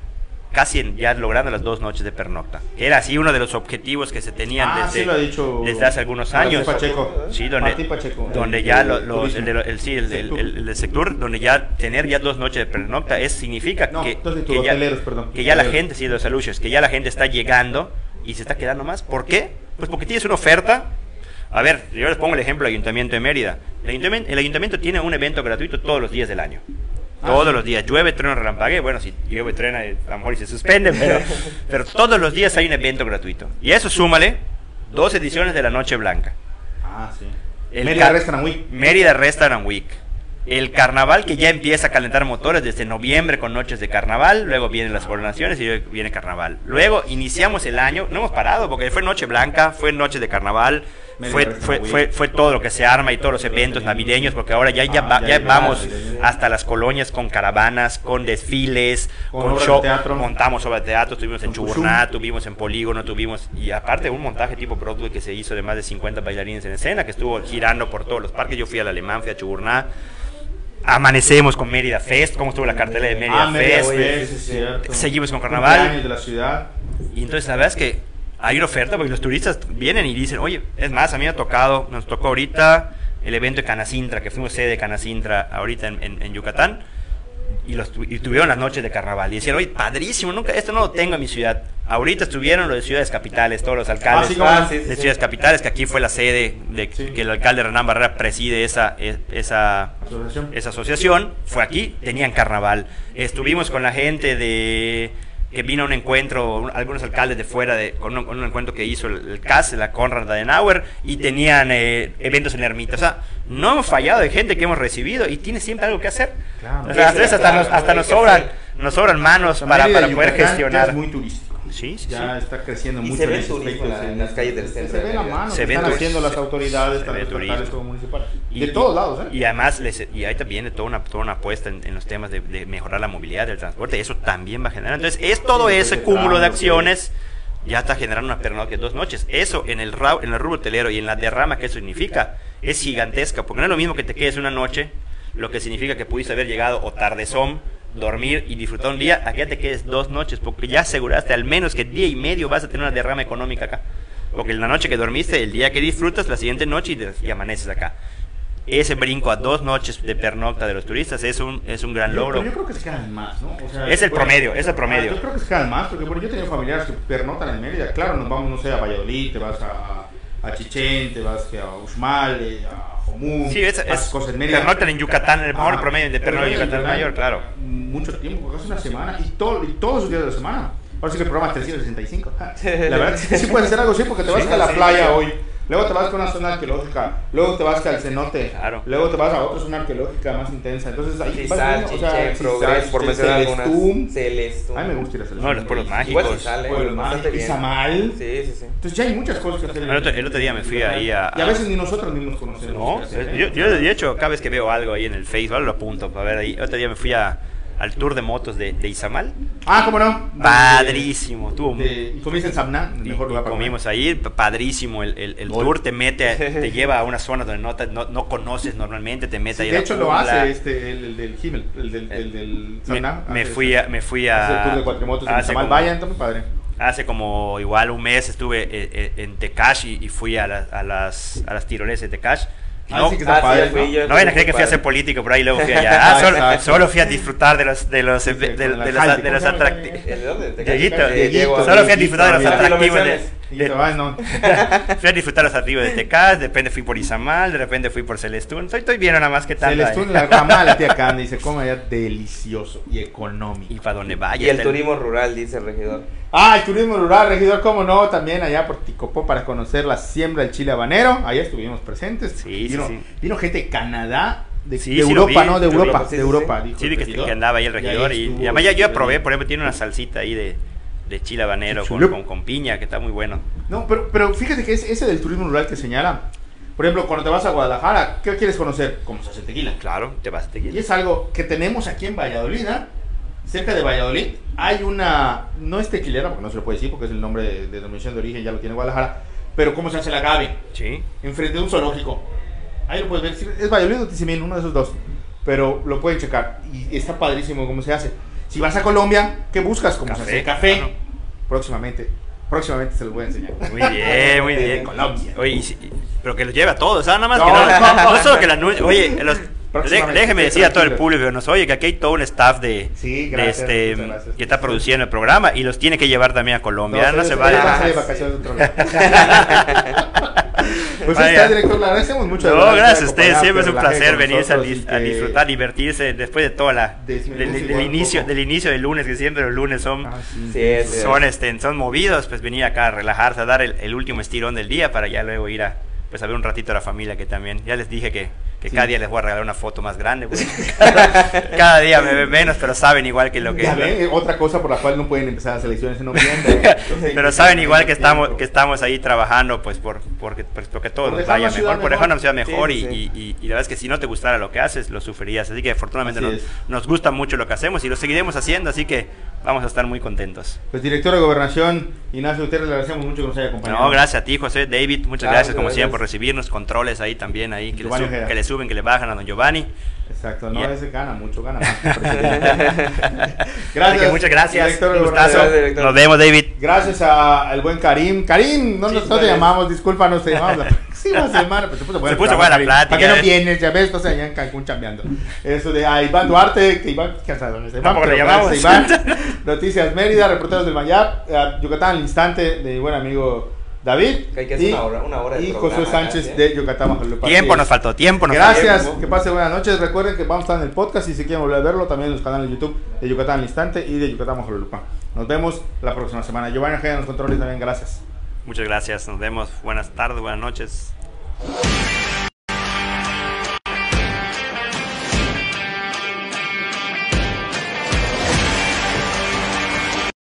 casi en- ya logrando las dos noches de pernocta, que era así uno de los objetivos que se tenían Ah, desde, sí lo ha dicho desde hace algunos Martín años. Pacheco. Sí, donde, Martín Pacheco, donde el- ya el lo- los- turismo. el, de lo- el- sí, el, el, Sectur. el- el de sector, donde ya tener ya dos noches de pernocta es significa No, que, entonces que tus ya, hoteleros, perdón. que ya la Hoteleros. gente, sí, los aluches, que ya la gente está llegando y se está quedando más. ¿Por qué? Pues porque tienes una oferta. A ver, yo les pongo el ejemplo del Ayuntamiento de Mérida. El ayuntamiento, el ayuntamiento tiene un evento gratuito todos los días del año. Ah, Todos sí. los días, llueve, truena, relampague. Bueno, si llueve, truena, eh, a lo mejor y se suspende, pero, pero todos los días hay un evento gratuito. Y a eso súmale dos ediciones de la Noche Blanca. Ah, sí. El Mérida ca- Restaurant Week. Mérida Restaurant Week. El carnaval que ya empieza a calentar motores desde noviembre con noches de carnaval, luego vienen las coronaciones y luego viene carnaval. Luego iniciamos el año, no hemos parado porque fue Noche Blanca, fue Noche de Carnaval, Mérida fue, Restaurant fue, Week. fue, fue todo lo que se arma y todos los eventos navideños, porque ahora ya, ya, Ah, va- ya ya hay vamos navideños. hasta las colonias con caravanas, con desfiles, Con con, obras show, de teatro. montamos obras de teatro, estuvimos en Con Chuburná, tuvimos en Polígono, tuvimos, y aparte un montaje tipo Broadway que se hizo de más de cincuenta bailarines en escena, que estuvo girando por todos los parques. Yo fui al Alemán, fui a Chuburná. Amanecemos con Mérida Fest, cómo estuvo la cartelera de Mérida Ah, Mérida Fest. Fest, es cierto. Seguimos con carnaval. Cumpleaños de la ciudad. Y entonces la verdad es que hay una oferta porque los turistas vienen y dicen, oye, es más, a mí me ha tocado, nos tocó ahorita el evento de Canacintra, que fuimos sede de Canacintra ahorita en, en- en Yucatán, y, los, tu- y tuvieron las noches de carnaval. Y decían, oye, padrísimo, nunca, esto no lo tengo en mi ciudad. Ahorita estuvieron los de ciudades capitales, todos los alcaldes Ah, sí, cómo no. sí, sí, de sí. ciudades capitales, que aquí fue la sede de Sí. que el alcalde Renán Barrera preside esa, e- esa, Asociación. esa asociación, fue aquí, tenían carnaval. Estuvimos con la gente de que vino a un encuentro, un- algunos alcaldes de fuera, de, con, un, con un encuentro que hizo el, el C A S, la Konrad Adenauer, y tenían eh, eventos en Ermita. O sea, no hemos fallado de gente que hemos recibido y tiene siempre algo que hacer. Claro. O sea, a veces hasta, nos, hasta nos sobran, nos sobran manos para, Mérida, para poder Yucatán, ya gestionar. Es muy turístico. Sí, sí, ya sí. está creciendo Y mucho. se ve en ese turismo aspecto, en se- las calles del centro Se de ve la Mérida. mano, Se que ve están turismo. haciendo las autoridades, Se tanto ve estatales turismo. como municipales. Y- De todos lados, ¿eh? Y además, les, y ahí también toda una, toda una apuesta en, en los temas de, de mejorar la movilidad del transporte, eso también va a generar. Entonces, es todo Sí, ese sí, cúmulo de claro, acciones, ya está generando una pernocta de dos noches. Eso en el, ra- en el rubro hotelero y en la derrama que eso significa, es gigantesca, porque no es lo mismo que te quedes una noche, lo que significa que pudiste haber llegado o tardezón, dormir y disfrutar un día, aquí ya te quedes dos noches, porque ya aseguraste al menos que día y medio vas a tener una derrama económica acá. Porque en la noche que dormiste, el día que disfrutas, la siguiente noche y, te- y amaneces acá. Ese brinco a dos noches de pernocta de los turistas es un, es un gran Yo, logro. pero yo creo que se quedan más, ¿no? O sea, Es el bueno, promedio, es el promedio. ah, Yo creo que se quedan más, porque bueno, yo he tenido familiares que pernoctan en Mérida. Claro, nos vamos, no sé, a Valladolid, te vas a, a Chichén, te vas que a Uxmal, eh, a Jomún, Sí, es, haces es cosas en Mérida. pernoctan en Yucatán, el mejor Ajá. promedio de pernocta en Yucatán mayor, claro. Mucho tiempo, casi una semana, y, todo, y todos los días de la semana. Ahora sí que el programa es trescientos sesenta y cinco. La verdad es que sí puedes hacer algo así, porque te vas Sí, a la sí, playa sí. hoy, luego te vas con una zona arqueológica, luego te vas al cenote, Claro. luego te vas a otra zona arqueológica más intensa. Entonces ahí Cizal, vas viendo, o sea, Chichén, Cizal, Progreso, por Chichén, mencionar algunas. Celestún. Celestún. A mí me gusta ir a Celestún. No, los pueblos mágicos. Igual Cizal, eh, Pueblos bastante mágicos, bien. Izamal. Sí, sí, sí. Entonces ya hay muchas cosas que hacer. en- El otro, el otro día me fui ahí a... Y a veces ni nosotros mismos conocemos. No, qué hacer, ¿eh? yo, yo de hecho cada vez que veo algo ahí en el Facebook, ahora lo apunto para ver ahí. Otro día me fui a, al tour de motos de, de Izamal. Ah, ¿cómo no? Padrísimo, tuvo De, de- y comiste en Sabná, el y, mejor y lugar para comimos ahí, p- padrísimo el, el, el Gol. tour, te mete, te lleva a una zona donde no, te- no, no conoces normalmente, te mete Sí, ahí a de la hecho lo jungla. hace este, el, el del Himmel, el del, el del me, Sabná. me hace fui ese- a, me fui hace el tour a de cuatrimotos en hace Izamal. como- Vayan, está muy padre. hace como igual un mes estuve eh, eh, en Tecash y, y fui a, la- a las a las tirolesas de Tecash. Ah, No, sí que está Ah, sí, padre, ya fui ¿no? yo. no vayan a creer que fui a ser político por ahí, luego fui allá. Ah, solo, Exacto. solo fui a disfrutar de los de los Sí, de, sí, de- con la de los, Jaime, de los ¿cómo se llama? atractivos. ¿De dónde? ¿De Dieguito, Cali? De Diego. solo fui a disfrutar de los Dieguito, lo atractivos de, menciones. Y de- te vas, no. fui a disfrutar los atractivos de Tecás, de repente fui por Izamal, de repente fui por Celestún. Estoy, estoy viendo nada más que tal. Celestún, la ramal, la tía Candy, se come allá delicioso y económico. Y para donde vaya. Y el está turismo rural, dice el regidor. Ah, el turismo rural, regidor, cómo no, también allá por Ticopó para conocer la siembra del chile habanero. Allá estuvimos presentes. Sí, sí, vino, sí. vino gente de Canadá, de, Sí, de sí lo Europa, vi, ¿no? De lo vi. Europa, Sí, de sí, Europa, sí. dijo Sí, el vi que, regidor. que andaba ahí el Y ahí regidor. Y, estuvo, y además ya yo estuvo probé, bien. por ejemplo, tiene una salsita ahí de, de chile habanero con, Chulo. con, con piña, que está muy bueno. No, pero, pero fíjate que ese, ese del turismo rural que señala, por ejemplo, cuando te vas a Guadalajara, ¿qué quieres conocer? Cómo se hace tequila. Claro, te vas a Y tequila. es algo que tenemos aquí en Valladolid, ¿eh? Cerca de Valladolid hay una, no es tequilera, porque no se lo puede decir, porque es el nombre de, de denominación de origen, ya lo tiene Guadalajara, pero cómo se hace el agave, Sí. enfrente de un zoológico. Ahí lo puedes ver, si es Valladolid o Tizimín, uno de esos dos, pero lo pueden checar y está padrísimo cómo se hace. Si vas a Colombia, ¿qué buscas? ¿Cómo se hace el café? claro. Próximamente, próximamente se los voy a enseñar. Muy bien, muy De bien. Colombia. Oye, y si- pero que los lleve a todos, o sea, nada más No, que no, no, no solo que la anuncie. Oye, los, Próximamente, déjeme sí, decir a todo el tranquilo. público que nos oye que aquí hay todo un staff de, Sí, de gracias, este muchas gracias. que está produciendo el programa y los tiene que llevar también a Colombia. No, ellos- se ellos vale. van a Ah, salir de sí. vacaciones de otro lado. Pues ahí Vaya. está, director, le agradecemos mucho. de No, verdad, gracias a por ustedes, acompañarnos, siempre es un relaje placer con venirse a, nosotros dis- y a que- disfrutar, divertirse después de toda la Desmenuzar del, del igual un inicio poco. del inicio del lunes, que siempre los lunes son Ah, sí. Sí, sí. son este son movidos, pues venir acá a relajarse, a dar el, el último estirón del día para ya luego ir a pues a ver un ratito a la familia, que también ya les dije que, que Sí. cada día les voy a regalar una foto más grande, pues. Cada día me ven menos, pero saben igual que lo que Ya ven, otra cosa por la cual no pueden empezar las elecciones en noviembre. Entonces, pero saben igual que estamos que estamos ahí trabajando pues por porque pues, porque todo Por nos dejar vaya una ciudad mejor, por mejor. dejar una ciudad mejor Sí, y, sí. Y, y- y la verdad es que si no te gustara lo que haces lo sufrirías, así que afortunadamente Así nos, es. nos gusta mucho lo que hacemos y lo seguiremos haciendo, así que vamos a estar muy contentos. Pues director de Gobernación, Ignacio Gutiérrez, le agradecemos mucho que nos haya acompañado. No, gracias a ti, José, David, muchas Ah, gracias muchas como gracias. siempre por recibirnos, controles ahí también ahí que le, Giovanni sub- Ojeda. que le suben, que le bajan a don Giovanni. Exacto, no, Ya. ese gana mucho, gana más. que el presidente. Así Gracias. que muchas gracias, director de un gustazo. Gobernación. Gracias, director. Nos vemos, David. Gracias a- al buen Karim. Karim, no, Sí, nos- no ¿cuál te es? llamamos, disculpa, no te llamamos la próxima semana. Pero se puso buena, Se puso el programa, buena la Karim. plática, ¿Para qué no eh? vienes? Ya ves, entonces allá en Cancún chambeando. Eso de a Iván Duarte, que Iván, ¿qué cansado? Iván, Tampoco le pero llamamos. gracias, Iván. Noticias Mérida, reporteros del Mayap, eh, Yucatán al instante de mi buen amigo David. Que hay que hacer y, una hora- una hora de y programa Josué Sánchez casi, ¿eh? de Yucatán bajo el Tiempo nos faltó, tiempo nos Gracias, tiempo. que pasen buenas noches. Recuerden que vamos a estar en el podcast y si quieren volver a verlo también en los canales de YouTube de Yucatán al instante y de Yucatán bajo la lupa. Nos vemos la próxima semana. Giovanni Ojeda en los controles también, gracias. faltó. Muchas gracias, nos vemos. Buenas tardes, buenas noches.